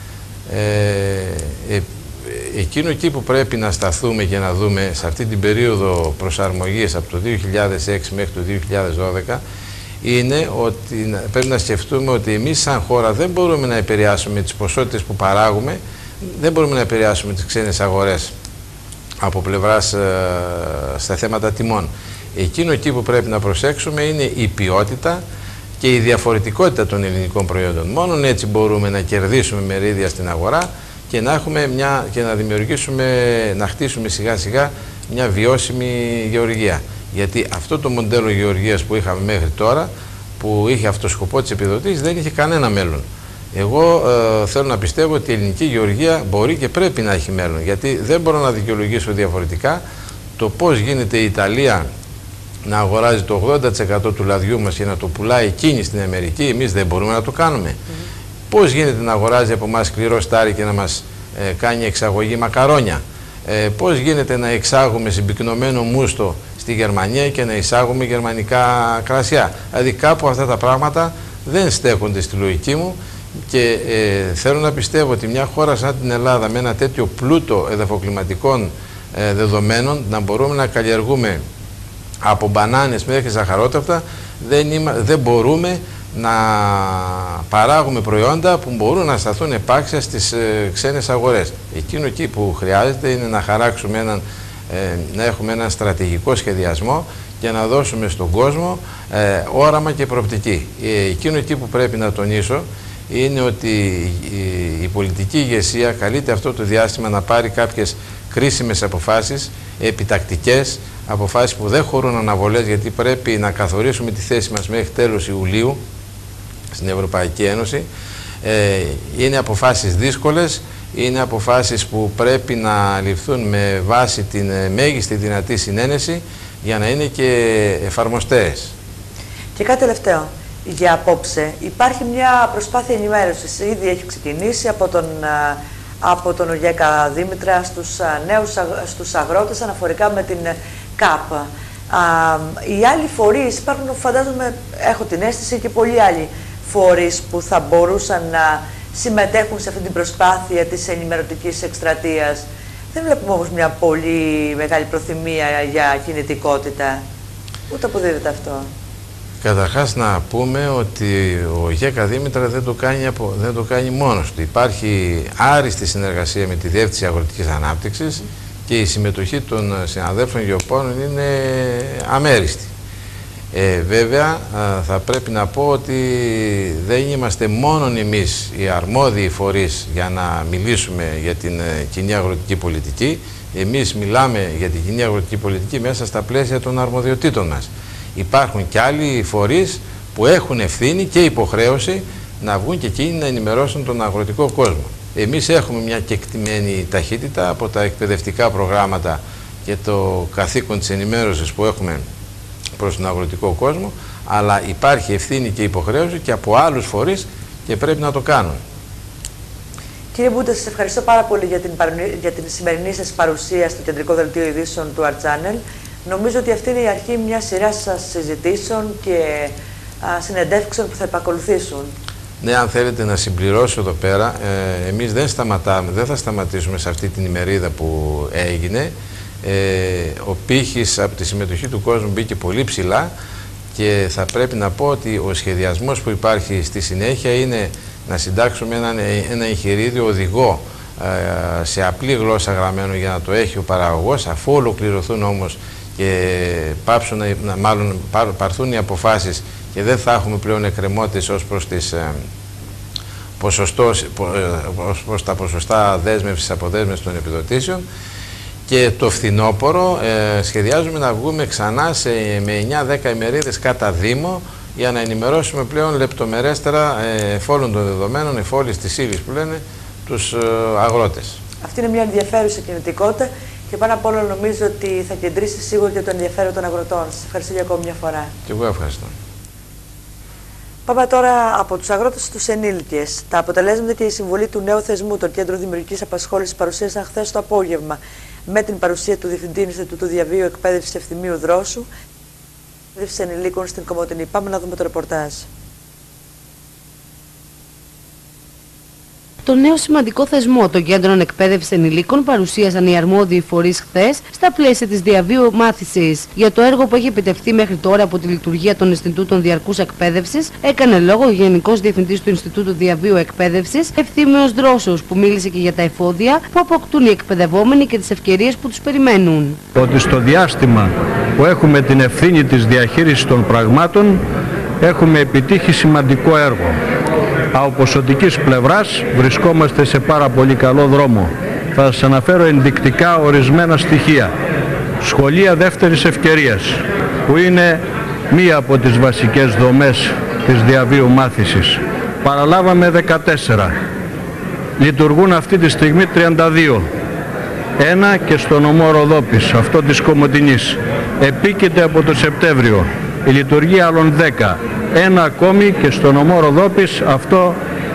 Εκείνο εκεί που πρέπει να σταθούμε και να δούμε σε αυτή την περίοδο προσαρμογής από το 2006 μέχρι το 2012 είναι ότι πρέπει να σκεφτούμε ότι εμείς σαν χώρα δεν μπορούμε να επηρεάσουμε τις ποσότητες που παράγουμε, δεν μπορούμε να επηρεάσουμε τις ξένες αγορές από πλευράς στα θέματα τιμών. Εκείνο εκεί που πρέπει να προσέξουμε είναι η ποιότητα και η διαφορετικότητα των ελληνικών προϊόντων. Μόνον έτσι μπορούμε να κερδίσουμε μερίδια στην αγορά και να έχουμε και να δημιουργήσουμε, να χτίσουμε σιγά σιγά μια βιώσιμη γεωργία. Γιατί αυτό το μοντέλο γεωργίας που είχαμε μέχρι τώρα, που είχε αυτό το σκοπό της επιδοτής, δεν είχε κανένα μέλλον. Εγώ θέλω να πιστεύω ότι η ελληνική γεωργία μπορεί και πρέπει να έχει μέλλον, γιατί δεν μπορώ να δικαιολογήσω διαφορετικά το πώς γίνεται η Ιταλία να αγοράζει το 80% του λαδιού μας και να το πουλάει εκείνη στην Αμερική. Εμείς δεν μπορούμε να το κάνουμε. Πώς γίνεται να αγοράζει από εμάς σκληρό στάρι και να μας κάνει εξαγωγή μακαρόνια. Πώς γίνεται να εξάγουμε συμπυκνωμένο μούστο στη Γερμανία και να εισάγουμε γερμανικά κρασιά. Δηλαδή κάπου αυτά τα πράγματα δεν στέκονται στη λογική μου και θέλω να πιστεύω ότι μια χώρα σαν την Ελλάδα με ένα τέτοιο πλούτο εδαφοκλιματικών δεδομένων, να μπορούμε να καλλιεργούμε από μπανάνες μέχρι ζαχαρότευτα, δεν μπορούμε να παράγουμε προϊόντα που μπορούν να σταθούν επάξια στις ξένες αγορές. Εκείνο εκεί που χρειάζεται είναι να χαράξουμε να έχουμε έναν στρατηγικό σχεδιασμό και να δώσουμε στον κόσμο όραμα και προοπτική. Εκείνο εκεί που πρέπει να τονίσω είναι ότι η πολιτική ηγεσία καλείται αυτό το διάστημα να πάρει κάποιες κρίσιμες αποφάσεις, επιτακτικές, αποφάσεις που δεν χωρούν αναβολές, γιατί πρέπει να καθορίσουμε τη θέση μας μέχρι τέλος Ιουλίου στην Ευρωπαϊκή Ένωση. Είναι αποφάσεις δύσκολες, είναι αποφάσεις που πρέπει να ληφθούν με βάση την μέγιστη δυνατή συνένεση για να είναι και εφαρμοστές. Και κάτι τελευταίο για απόψε. Υπάρχει μια προσπάθεια ενημέρωσης, ήδη έχει ξεκινήσει από τον ΟΓΕΚΑ Δήμητρα στους αγρότες αναφορικά με την ΚΑΠ. Οι άλλοι φορείς, υπάρχουν, φαντάζομαι, έχω την αίσθηση, και πολλοί άλλοι φορείς που θα μπορούσαν να συμμετέχουν σε αυτή την προσπάθεια της ενημερωτικής εκστρατείας. Δεν βλέπουμε όμως μια πολύ μεγάλη προθυμία για κινητικότητα. Ούτε αποδίδεται αυτό. Καταρχάς να πούμε ότι ο ΟΓΕΚΑ Δήμητρα δεν το κάνει μόνος του. Υπάρχει άριστη συνεργασία με τη Διεύθυνση Αγροτικής Ανάπτυξης και η συμμετοχή των συναδέλφων γεωπόνων είναι αμέριστη. Βέβαια θα πρέπει να πω ότι δεν είμαστε μόνον εμείς οι αρμόδιοι φορείς για να μιλήσουμε για την κοινή αγροτική πολιτική. Εμείς μιλάμε για την κοινή αγροτική πολιτική μέσα στα πλαίσια των αρμοδιοτήτων μας. Υπάρχουν και άλλοι φορείς που έχουν ευθύνη και υποχρέωση να βγουν και εκείνοι να ενημερώσουν τον αγροτικό κόσμο. Εμείς έχουμε μια κεκτημένη ταχύτητα από τα εκπαιδευτικά προγράμματα και το καθήκον της ενημέρωσης που έχουμε προς τον αγροτικό κόσμο, αλλά υπάρχει ευθύνη και υποχρέωση και από άλλους φορείς και πρέπει να το κάνουν. Κύριε Μπούντα, σας ευχαριστώ πάρα πολύ για την σημερινή σας παρουσία στο Κεντρικό Δελτίο Ειδήσεων του Art-Channel. Νομίζω ότι αυτή είναι η αρχή μιας σειράς συζητήσεων και συνεντεύξεων που θα επακολουθήσουν. Ναι, αν θέλετε να συμπληρώσω εδώ πέρα, εμείς δεν θα σταματήσουμε σε αυτή την ημερίδα που έγινε. Ο πύχης από τη συμμετοχή του κόσμου μπήκε πολύ ψηλά και θα πρέπει να πω ότι ο σχεδιασμός που υπάρχει στη συνέχεια είναι να συντάξουμε ένα εγχειρίδιο οδηγό σε απλή γλώσσα γραμμένο για να το έχει ο παραγωγός, αφού ολοκληρωθούν όμως και πάρθουν οι αποφάσεις και δεν θα έχουμε πλέον εκκρεμότητες ως προς τα ποσοστά δέσμευσης αποδέσμευσης των επιδοτήσεων. Και το φθινόπωρο σχεδιάζουμε να βγούμε ξανά με 9-10 ημερίδες κατά Δήμο για να ενημερώσουμε πλέον λεπτομερέστερα εφόλων των δεδομένων, εφόλης της ύλης που λένε, τους αγρότες. Αυτή είναι μια ενδιαφέρουσα κινητικότητα και πάνω απ' όλα νομίζω ότι θα κεντρήσει σίγουρα και το ενδιαφέρον των αγροτών. Σας ευχαριστώ για ακόμη μια φορά. Και εγώ ευχαριστώ. Πάμε τώρα από τους αγρότες στους ενήλικες. Τα αποτελέσματα και η συμβολή του νέου θεσμού, το Κέντρο Δημιουργικής Απασχόλησης, παρουσίασαν χθες το απόγευμα με την παρουσία του Διευθυντή Ινστιτούτου Διαβίου Εκπαίδευσης Ευθυμίου Δρόσου, εκπαίδευση ενηλίκων στην Κομοτηνή. Πάμε να δούμε το ρεπορτάζ. Το νέο σημαντικό θεσμό των Κέντρων Εκπαίδευσης Ενηλίκων παρουσίασαν οι αρμόδιοι φορείς χθες στα πλαίσια της διαβίου μάθησης. Για το έργο που έχει επιτευχθεί μέχρι τώρα από τη λειτουργία των Ινστιτούτων Διαρκούς Εκπαίδευσης, έκανε λόγο ο Γενικός Διευθυντής του Ινστιτούτου Διαβίου Εκπαίδευσης, Ευθύμιος Δρόσος, που μίλησε και για τα εφόδια που αποκτούν οι εκπαιδευόμενοι και τις ευκαιρίες που τους περιμένουν. Ότι στο διάστημα που έχουμε την ευθύνη της διαχείρισης των πραγμάτων, έχουμε επιτύχει σημαντικό έργο. Από ποσοτικής πλευράς βρισκόμαστε σε πάρα πολύ καλό δρόμο. Θα σας αναφέρω ενδεικτικά ορισμένα στοιχεία. Σχολεία δεύτερης ευκαιρίας, που είναι μία από τις βασικές δομές της διαβίου μάθησης. Παραλάβαμε 14. Λειτουργούν αυτή τη στιγμή 32. Ένα και στο νομό Ροδόπης, αυτό της Κομοτηνής. Επίκειται από το Σεπτέμβριο. Η λειτουργία άλλων 10. Ένα ακόμη και στο νομό Ροδόπης, αυτό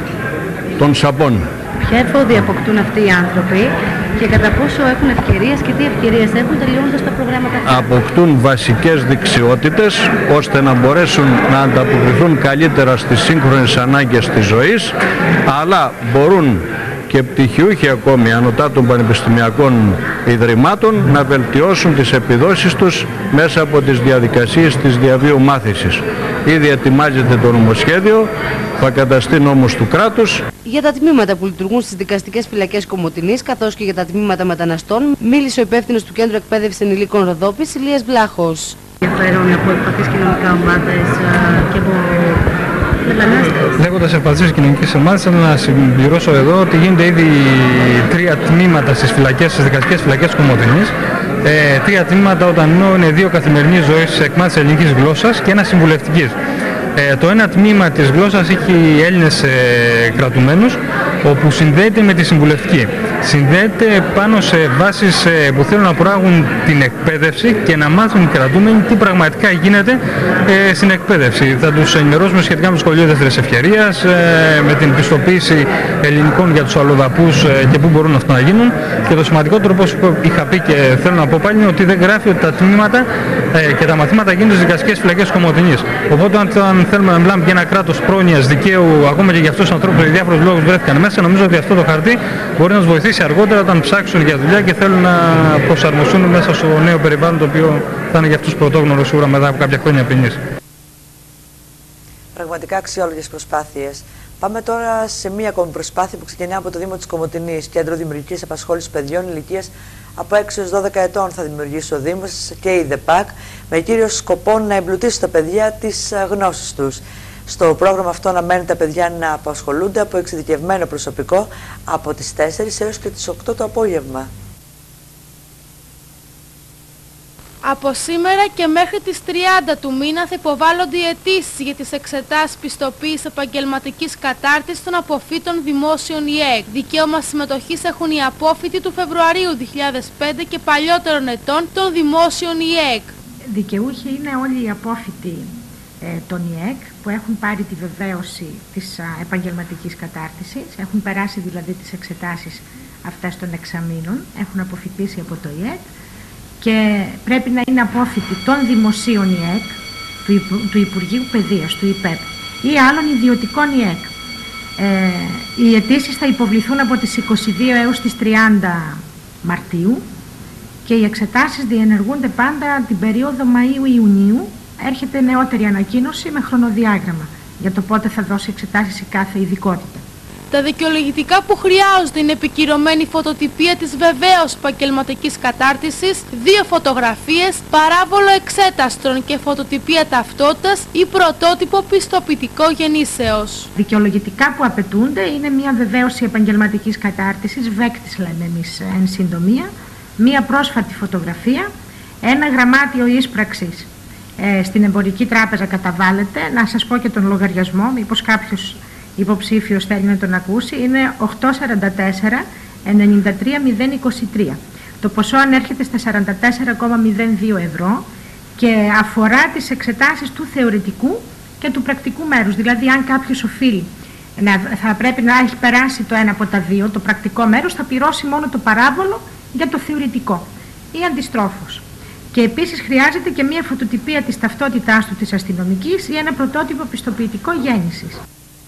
των Σαπών. Ποια εφόδια αποκτούν αυτοί οι άνθρωποι και κατά πόσο έχουν ευκαιρίες και τι ευκαιρίες έχουν τελειώνοντας τα προγράμματα αυτά? Αποκτούν βασικές δεξιότητες ώστε να μπορέσουν να ανταποκριθούν καλύτερα στις σύγχρονες ανάγκες της ζωής, αλλά μπορούν και πτυχιούχοι ακόμη ανωτά των πανεπιστημιακών ιδρυμάτων να βελτιώσουν τις επιδόσεις τους μέσα από τις διαδικασίες της διαβίου μάθησης. Ήδη ετοιμάζεται το νομοσχέδιο, θα καταστεί νόμος του κράτους. Για τα τμήματα που λειτουργούν στις δικαστικές φυλακές Κομοτηνής, καθώς και για τα τμήματα μεταναστών, μίλησε ο υπεύθυνος του Κέντρου Εκπαίδευσης Ενηλίκων Ροδόπης, Ηλίας Βλάχος. Ενδιαφέρον από ευπαθείς κοινωνικά ομάδες και από μετανάστες. Λέγοντας ευπαθείς κοινωνικές ομάδες, θέλω να συμπληρώσω εδώ ότι γίνεται ήδη 3 τμήματα στις δικαστικές φυλακές Κομοτηνής. 3 τμήματα όταν είναι 2 καθημερινής ζωής εκμάθησης ελληνικής γλώσσας και 1 συμβουλευτικής. Το ένα τμήμα της γλώσσας έχει Έλληνες κρατουμένους, όπου συνδέεται με τη συμβουλευτική. Συνδέεται πάνω σε βάσεις που θέλουν να προάγουν την εκπαίδευση και να μάθουν οι κρατούμενοι τι πραγματικά γίνεται στην εκπαίδευση. Θα τους ενημερώσουμε σχετικά με το σχολείο δεύτερης ευκαιρίας, με την πιστοποίηση ελληνικών για τους αλλοδαπούς και πού μπορούν αυτό να γίνουν. Και το σημαντικότερο, όπως είχα πει και θέλω να πω πάλι, είναι ότι δεν γράφει ότι τα τμήματα και τα μαθήματα γίνονται στις δικαστικές φυλακές Κομοτηνής. Οπότε, αν θέλουμε να μιλάμε για ένα κράτος πρόνοιας, δικαίου, ακόμα και για αυτούς τους ανθρώπους που για διάφορους λόγους βρέθηκαν μέσα, νομίζω ότι αυτό το χαρτί μπορεί να τους βοηθήσει αργότερα όταν ψάξουν για δουλειά και θέλουν να προσαρμοστούν μέσα στο νέο περιβάλλον, το οποίο θα είναι για αυτούς πρωτόγνωρο σίγουρα μετά από κάποια χρόνια ποινής. Πραγματικά αξιόλογες προσπάθειες. Πάμε τώρα σε μία ακόμη προσπάθεια που ξεκινά από το Δήμο της Κομοτηνής. Κέντρο Δημιουργικής Απασχόλησης Παιδιών ηλικίας από 6 έως 12 ετών θα δημιουργήσει ο Δήμος και η ΔΕΠΑΚ, με κύριο σκοπό να εμπλουτίσει τα παιδιά τις γνώσεις τους. Στο πρόγραμμα αυτό αναμένει τα παιδιά να απασχολούνται από εξειδικευμένο προσωπικό από τις 4 έως και τις 8 το απόγευμα. Από σήμερα και μέχρι τις 30 του μήνα θα υποβάλλονται οι αιτήσεις για τις εξετάσεις πιστοποίησης επαγγελματικής κατάρτισης των αποφύτων δημόσιων ΙΕΚ. Δικαίωμα συμμετοχής έχουν οι απόφοιτοι του Φεβρουαρίου 2005 και παλιότερων ετών των δημόσιων ΙΕΚ. Δικαιούχοι είναι όλοι οι απόφοιτοι των ΙΕΚ που έχουν πάρει τη βεβαίωση της επαγγελματικής κατάρτισης, έχουν περάσει δηλαδή τις εξετάσεις αυτές των εξαμήνων, έχουν αποφοιτήσει από το ΙΕΚ και πρέπει να είναι απόφοιτοι των δημοσίων ΙΕΚ, του Υπουργείου Παιδείας, του ΙΠΕΠ ή άλλων ιδιωτικών ΙΕΚ. Οι αιτήσεις θα υποβληθούν από τις 22 έως τις 30 Μαρτίου και οι εξετάσεις διενεργούνται πάντα την περίοδο Μαΐου-Ιουνίου. Έρχεται νεότερη ανακοίνωση με χρονοδιάγραμμα για το πότε θα δώσει εξετάσεις η κάθε ειδικότητα. Τα δικαιολογητικά που χρειάζονται είναι επικυρωμένη φωτοτυπία της βεβαίως επαγγελματικής κατάρτισης, 2 φωτογραφίες, παράβολο εξέταστρων και φωτοτυπία ταυτότητας ή πρωτότυπο πιστοποιητικό γεννήσεως. Δικαιολογητικά που απαιτούνται είναι μια βεβαίωση επαγγελματικής κατάρτισης, ΒΕΚ λέμε εμείς εν συντομία, μια πρόσφατη φωτογραφία, ένα γραμμάτιο ίσπραξης στην Εμπορική Τράπεζα καταβάλλεται. Να σας πω και τον λογαριασμό, μήπως κάποιος υποψήφιος θέλει να τον ακούσει. Είναι 844 93 023. Το ποσό ανέρχεται στα 44,02 ευρώ και αφορά τις εξετάσεις του θεωρητικού και του πρακτικού μέρους. Δηλαδή αν κάποιος οφείλει θα πρέπει να έχει περάσει το ένα από τα δύο, το πρακτικό μέρος, θα πληρώσει μόνο το παράβολο για το θεωρητικό ή αντιστρόφως. Και επίσης χρειάζεται και μία φωτοτυπία της ταυτότητάς του της αστυνομικής ή ένα πρωτότυπο πιστοποιητικό γέννησης.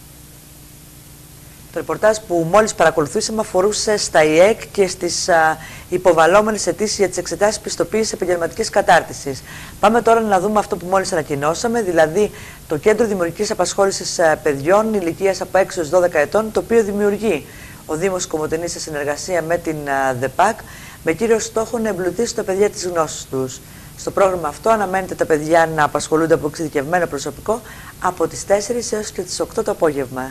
Το ρεπορτάζ που μόλις παρακολουθήσαμε αφορούσε στα ΙΕΚ και στις υποβαλλόμενες αιτήσεις για τις εξετάσεις πιστοποίησης επαγγελματικής κατάρτισης. Πάμε τώρα να δούμε αυτό που μόλις ανακοινώσαμε, δηλαδή το Κέντρο Δημιουργικής Απασχόλησης Παιδιών ηλικίας από 6 έως 12 ετών, το οποίο δημιουργεί ο Δήμος Κομοτηνής σε συνεργασία με την ΔΕΠΑΚ, με κύριο στόχο να εμπλουτίσει τα παιδιά της γνώσης τους. Στο πρόγραμμα αυτό αναμένεται τα παιδιά να απασχολούνται από εξειδικευμένο προσωπικό από τις 4 έως και τις 8 το απόγευμα.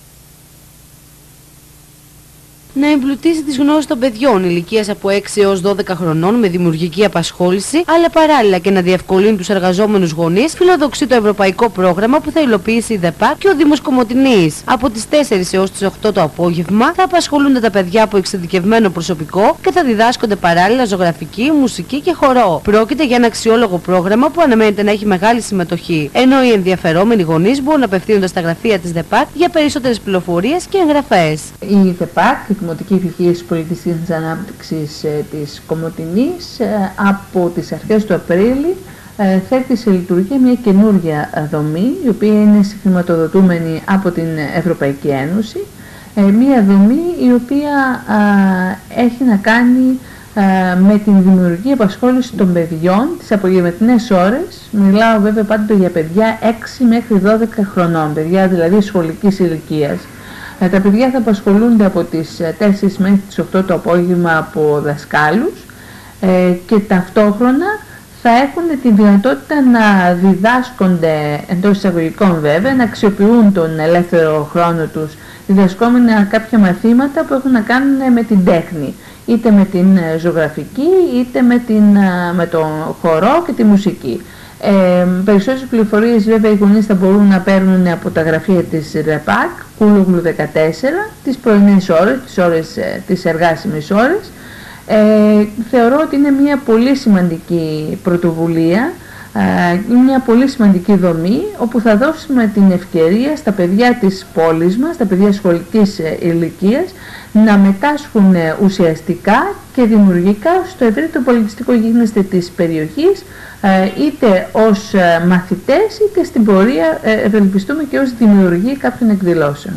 Να εμπλουτίσει τις γνώσεις των παιδιών ηλικίας από 6 έως 12 χρονών με δημιουργική απασχόληση, αλλά παράλληλα και να διευκολύνει τους εργαζόμενους γονείς, φιλοδοξεί το ευρωπαϊκό πρόγραμμα που θα υλοποιήσει η ΔΕΠΑΚ και ο Δήμος Κομοτηνής. Από τις 4 έως τις 8 το απόγευμα θα απασχολούνται τα παιδιά από εξειδικευμένο προσωπικό και θα διδάσκονται παράλληλα ζωγραφική, μουσική και χορό. Πρόκειται για ένα αξιόλογο πρόγραμμα που αναμένεται να έχει μεγάλη συμμετοχή, ενώ οι ενδιαφερόμενοι γονείς μπορούν να απευθύνονται στα γραφεία της ΔΕΠΑΚ για περισσότερες πληροφορίες και εγγραφές. Η ΔΕΠΑΚ, η Δημοτική Επιχείρηση Πολιτιστικής Ανάπτυξης της Κομοτηνής, από τις αρχές του Απρίλη θέτει σε λειτουργία μια καινούργια δομή, η οποία είναι συγχρηματοδοτούμενη από την Ευρωπαϊκή Ένωση, μια δομή η οποία έχει να κάνει με την δημιουργική απασχόληση των παιδιών τις απογευματινές ώρες. Μιλάω βέβαια πάντοτε για παιδιά 6 μέχρι 12 χρονών, παιδιά δηλαδή σχολικής ηλικίας. Τα παιδιά θα απασχολούνται από τις 4 μέχρι τις 8 το απόγευμα από δασκάλους και ταυτόχρονα θα έχουν τη δυνατότητα να διδάσκονται εντός εισαγωγικών βέβαια, να αξιοποιούν τον ελεύθερο χρόνο τους διδασκόμενα κάποια μαθήματα που έχουν να κάνουν με την τέχνη, είτε με την ζωγραφική είτε με τον χορό και τη μουσική. Περισσότερες πληροφορίες βέβαια οι γονείς θα μπορούν να παίρνουν από τα γραφεία της ΔΕΠΑΚ, Κούλογλου 14, τις πρωινές ώρες, τις εργάσιμες ώρες. Θεωρώ ότι είναι μια πολύ σημαντική πρωτοβουλία, μια πολύ σημαντική δομή, όπου θα δώσουμε την ευκαιρία στα παιδιά της πόλης μας, στα παιδιά σχολικής ηλικίας, να μετάσχουν ουσιαστικά και δημιουργικά στο ευρύτερο πολιτιστικό γίγνεσθε της περιοχής, είτε ως μαθητές είτε στην πορεία ευελπιστούμε και ως δημιουργοί κάποιων εκδηλώσεων.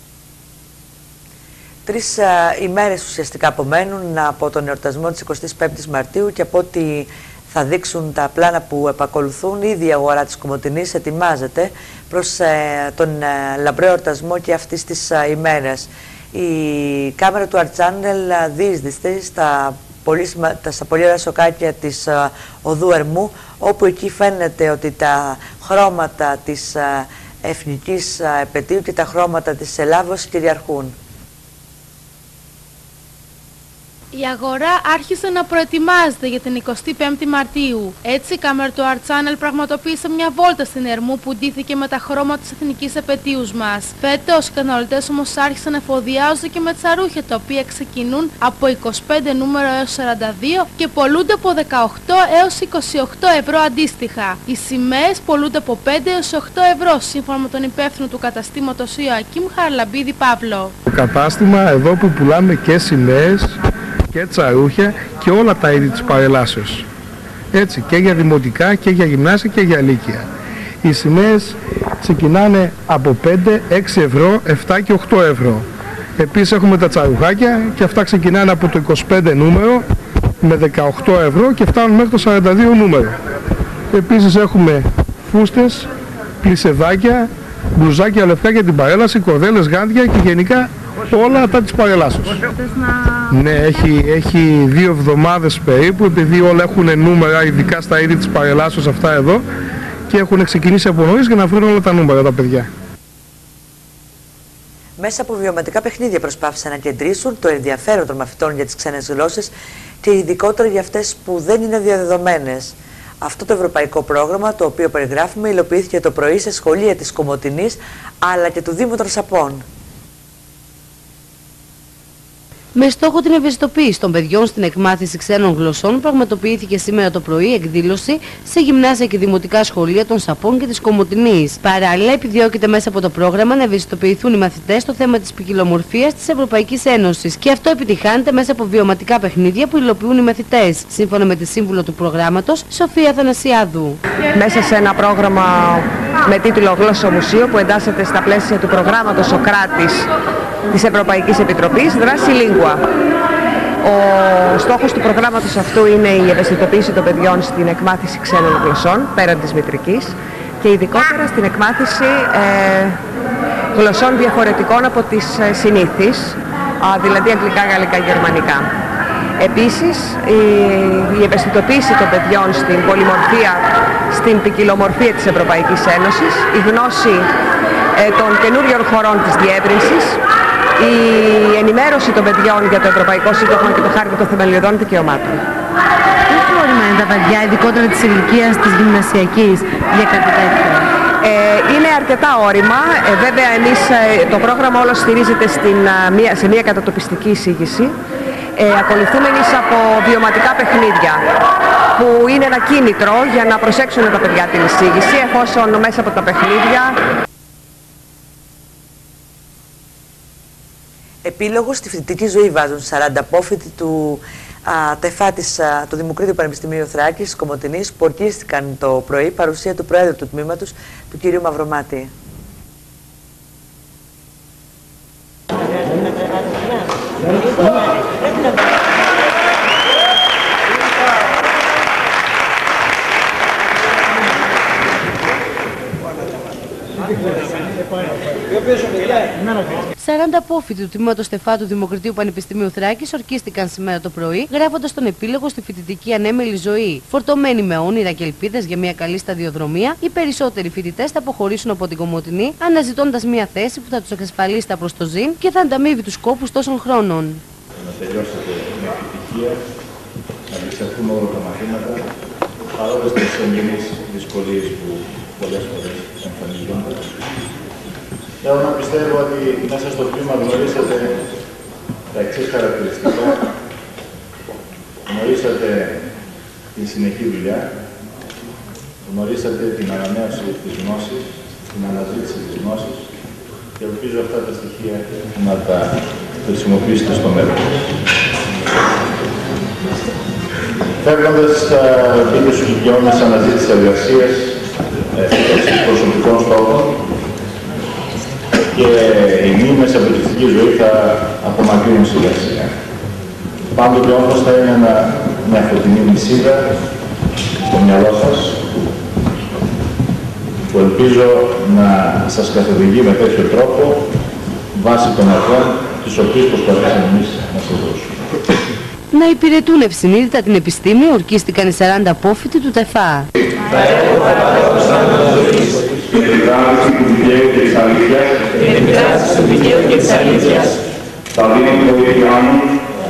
3 ημέρες ουσιαστικά απομένουν από τον εορτασμό της 25ης Μαρτίου και από ό,τι θα δείξουν τα πλάνα που επακολουθούν, ήδη η αγορά της Κομοτηνής ετοιμάζεται προς τον λαμπρό εορτασμό και αυτής της ημέρας. Η κάμερα του Art Channel διείσδυσε στα πολύ ωραία σοκάκια της οδού Ερμού, όπου εκεί φαίνεται ότι τα χρώματα της εθνικής επετείου και τα χρώματα της Ελλάδος κυριαρχούν. Η αγορά άρχισε να προετοιμάζεται για την 25η Μαρτίου. Έτσι, η κάμερα του Art Channel πραγματοποίησε μια βόλτα στην Ερμού που ντύθηκε με τα χρώματα της εθνικής επετείους μας. Φέτος, οι καταναλωτές όμως άρχισαν να εφοδιάζονται και με τσαρούχια, τα οποία ξεκινούν από 25 νούμερο έως 42 και πολλούνται από 18 έως 28 ευρώ αντίστοιχα. Οι σημαίες πολλούνται από 5 έως 8 ευρώ, σύμφωνα με τον υπεύθυνο του καταστήματος Ιωακίμ Χαρλαμπίδη Παύλο. Το κατάστημα εδώ που πουλάμε και σημαίες και τσαρούχια και όλα τα είδη της παρελάσεως. Έτσι, και για δημοτικά και για γυμνάσια και για λύκεια. Οι σημαίες ξεκινάνε από 5, 6 ευρώ, 7 και 8 ευρώ. Επίσης έχουμε τα τσαρουχάκια και αυτά ξεκινάνε από το 25 νούμερο με 18 ευρώ και φτάνουν μέχρι το 42 νούμερο. Επίσης έχουμε φούστες, πλισεδάκια, μπλουζάκια λευκά για την παρέλαση, κορδέλες, γάντια και γενικά όλα τα της παρελάσεως. Ναι, έχει 2 εβδομάδες περίπου, επειδή όλα έχουν νούμερα, ειδικά στα είδη της παρελάσεως αυτά εδώ, και έχουν ξεκινήσει από νωρίς για να βρουν όλα τα νούμερα τα παιδιά. Μέσα από βιωματικά παιχνίδια προσπάθησαν να κεντρήσουν το ενδιαφέρον των μαθητών για τις ξένες γλώσσες και ειδικότερα για αυτές που δεν είναι διαδεδομένες. Αυτό το ευρωπαϊκό πρόγραμμα, το οποίο περιγράφουμε, υλοποιήθηκε το πρωί σε σχολεία της Κομοτηνής αλλά και του Δήμου των Σαπών. Με στόχο την ευαισθητοποίηση των παιδιών στην εκμάθηση ξένων γλωσσών, πραγματοποιήθηκε σήμερα το πρωί εκδήλωση σε γυμνάσια και δημοτικά σχολεία των Σαπών και της Κομοτηνής. Παράλληλα, επιδιώκεται μέσα από το πρόγραμμα να ευαισθητοποιηθούν οι μαθητές στο θέμα της ποικιλομορφίας της Ευρωπαϊκής Ένωσης. Και αυτό επιτυχάνεται μέσα από βιωματικά παιχνίδια που υλοποιούν οι μαθητές, σύμφωνα με τη σύμβουλο του προγράμματος, Σοφία Θανασιάδου. Μέσα σε ένα πρόγραμμα με τίτλο Γλώσσο Μουσείο που εντάσσεται στα πλαίσια του προγράμματος Σοκράτης της Ευρωπαϊκής Επιτροπής, δράση Λίγκουα. Ο στόχος του προγράμματος αυτού είναι η ευαισθητοποίηση των παιδιών στην εκμάθηση ξένων γλωσσών, πέραν της μητρικής, και ειδικότερα στην εκμάθηση γλωσσών διαφορετικών από τις συνήθεις, δηλαδή αγγλικά, γαλλικά, γερμανικά. Επίσης, η ευαισθητοποίηση των παιδιών στην πολυμορφία, στην ποικιλομορφία της Ευρωπαϊκής Ένωσης, η γνώση των καινούριων χωρών της διεύρυνσης, η ενημέρωση των παιδιών για το Ευρωπαϊκό Σύνταγμα και το Χάρτη των Θεμελιωδών Δικαιωμάτων. Τι πρόβλημα είναι τα παιδιά, ειδικότερα της ηλικίας της γυμνασιακής, για κάτι τέτοιο? Είναι αρκετά όρημα. Βέβαια, εμείς το πρόγραμμα όλο στηρίζεται σε μια κατατοπιστική εισήγηση, ακολουθούμενης από βιωματικά παιχνίδια, που είναι ένα κίνητρο για να προσέξουν τα παιδιά την εισήγηση, εφόσον μέσα από τα παιχνίδια. Επίλογο στη φοιτητική ζωή βάζουν 40 απόφοιτοι του ΤΕΦΑ του Δημοκρίτου Πανεπιστημίου Θράκης, Κομοτηνής, που ορκίστηκαν το πρωί παρουσία του Προέδρου του τμήματος, του κ. Μαυρομάτη. Σαράντα απόφοιτοι του τμήματος ΤΕΦΑ του Δημοκρατίου Πανεπιστημίου Θράκης ορκίστηκαν σήμερα το πρωί, γράφοντας τον επίλογο στη φοιτητική ανέμελη ζωή. Φορτωμένοι με όνειρα και ελπίδες για μια καλή σταδιοδρομία, οι περισσότεροι φοιτητές θα αποχωρήσουν από την Κομοτηνή, αναζητώντας μια θέση που θα τους εξασφαλίσει τα προστοζήν και θα ανταμείβει τους κόπους τόσων χρόνων. Να τελειώσετε μια επιτυχία, να διεξαχθούν όλα τα μαθήματα, παρόλες τις εγγενείς δυσκολίες που πολλές φορές εμφανίζονται. Θέλω να πιστεύω ότι μέσα στο τμήμα γνωρίσατε τα εξής χαρακτηριστικά. Γνωρίσατε την συνεχή δουλειά, γνωρίσατε την ανανέωση της γνώσης, την αναζήτηση της γνώσης και ελπίζω αυτά τα στοιχεία να τα χρησιμοποιήσετε στο μέλλον. Φεύγοντας, πείτε στους δικαιώμενες αναζήτηση εργασίας, προσωπικών στόχων, και οι μνήμες από τη φοιτητική ζωή θα απομακρύνουν σιγά σιγά. Πάντοτε όμως θα είναι μια φωτεινή νησίδα στο μυαλό σας, που ελπίζω να σας καθοδηγεί με τέτοιο τρόπο βάσει των αρχών τις οποίες προσπαθήσαμε εμείς να σας δώσουμε. Να υπηρετούν ευσυνείδητα την επιστήμη ορκίστηκαν οι 40 απόφοιτοι του ΤΕΦΑ. Με την κράτηση του δικαίου και της αλήθειας, θα δίνει τη βοήθειά μου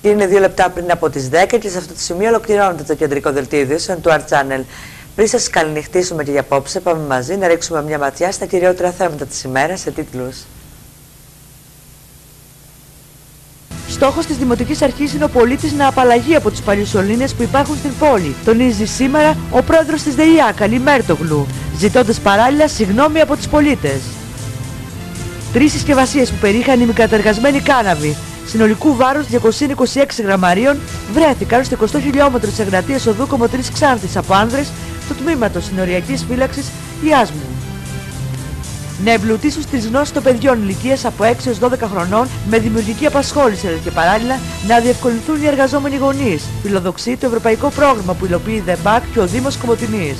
Είναι 2 λεπτά πριν από τις 10 και σε αυτό το σημείο ολοκληρώνεται το κεντρικό δελτίο ειδήσεων του Art-Channel. Πριν σας καληνυχτήσουμε και για απόψε, πάμε μαζί να ρίξουμε μια ματιά στα κυριότερα θέματα της ημέρας σε τίτλους. Στόχος της Δημοτικής Αρχής είναι ο πολίτης να απαλλαγεί από τους παλιούς σωλήνες που υπάρχουν στην πόλη. Τονίζει σήμερα ο πρόεδρος της ΔΕΙΑΚ, Αλή Μέρτογλου, ζητώντας παράλληλα συγγνώμη από τους πολίτες. 3 συσκευασίες που περίχαν ημικατεργασμένη κάναβη, συνολικού βάρους 226 γραμμαρίων, βρέθηκαν στο 20 χιλιόμετρο της Εγνατίας οδού Κομοτρής Ξάνθης από άνδρες στο τμήμα των συνοριακής φύλαξης Ιάσμου. Να εμπλουτίσουν στις γνώσεις των παιδιών ηλικίας από 6 έως 12 χρονών με δημιουργική απασχόληση, αλλά και παράλληλα να διευκολυνθούν οι εργαζόμενοι γονείς. Φιλοδοξεί το ευρωπαϊκό πρόγραμμα που υλοποιεί η ΔΕΜΠΑΚ και ο Δήμος Κομοτηνής.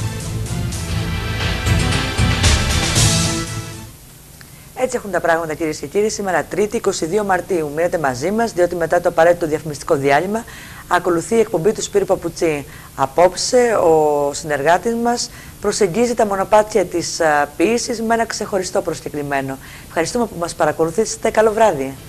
Έτσι έχουν τα πράγματα, κυρίες και κύριοι. Σήμερα Τρίτη, 22 Μαρτίου. Μείνετε μαζί μας, διότι μετά το απαραίτητο διαφημιστικό διάλειμμα ακολουθεί η εκπομπή του Σπύρου Παπουτσί. Απόψε, ο συνεργάτης μας προσεγγίζει τα μονοπάτια της ποίησης με ένα ξεχωριστό προσκεκλημένο. Ευχαριστούμε που μας παρακολουθήσατε. Καλό βράδυ.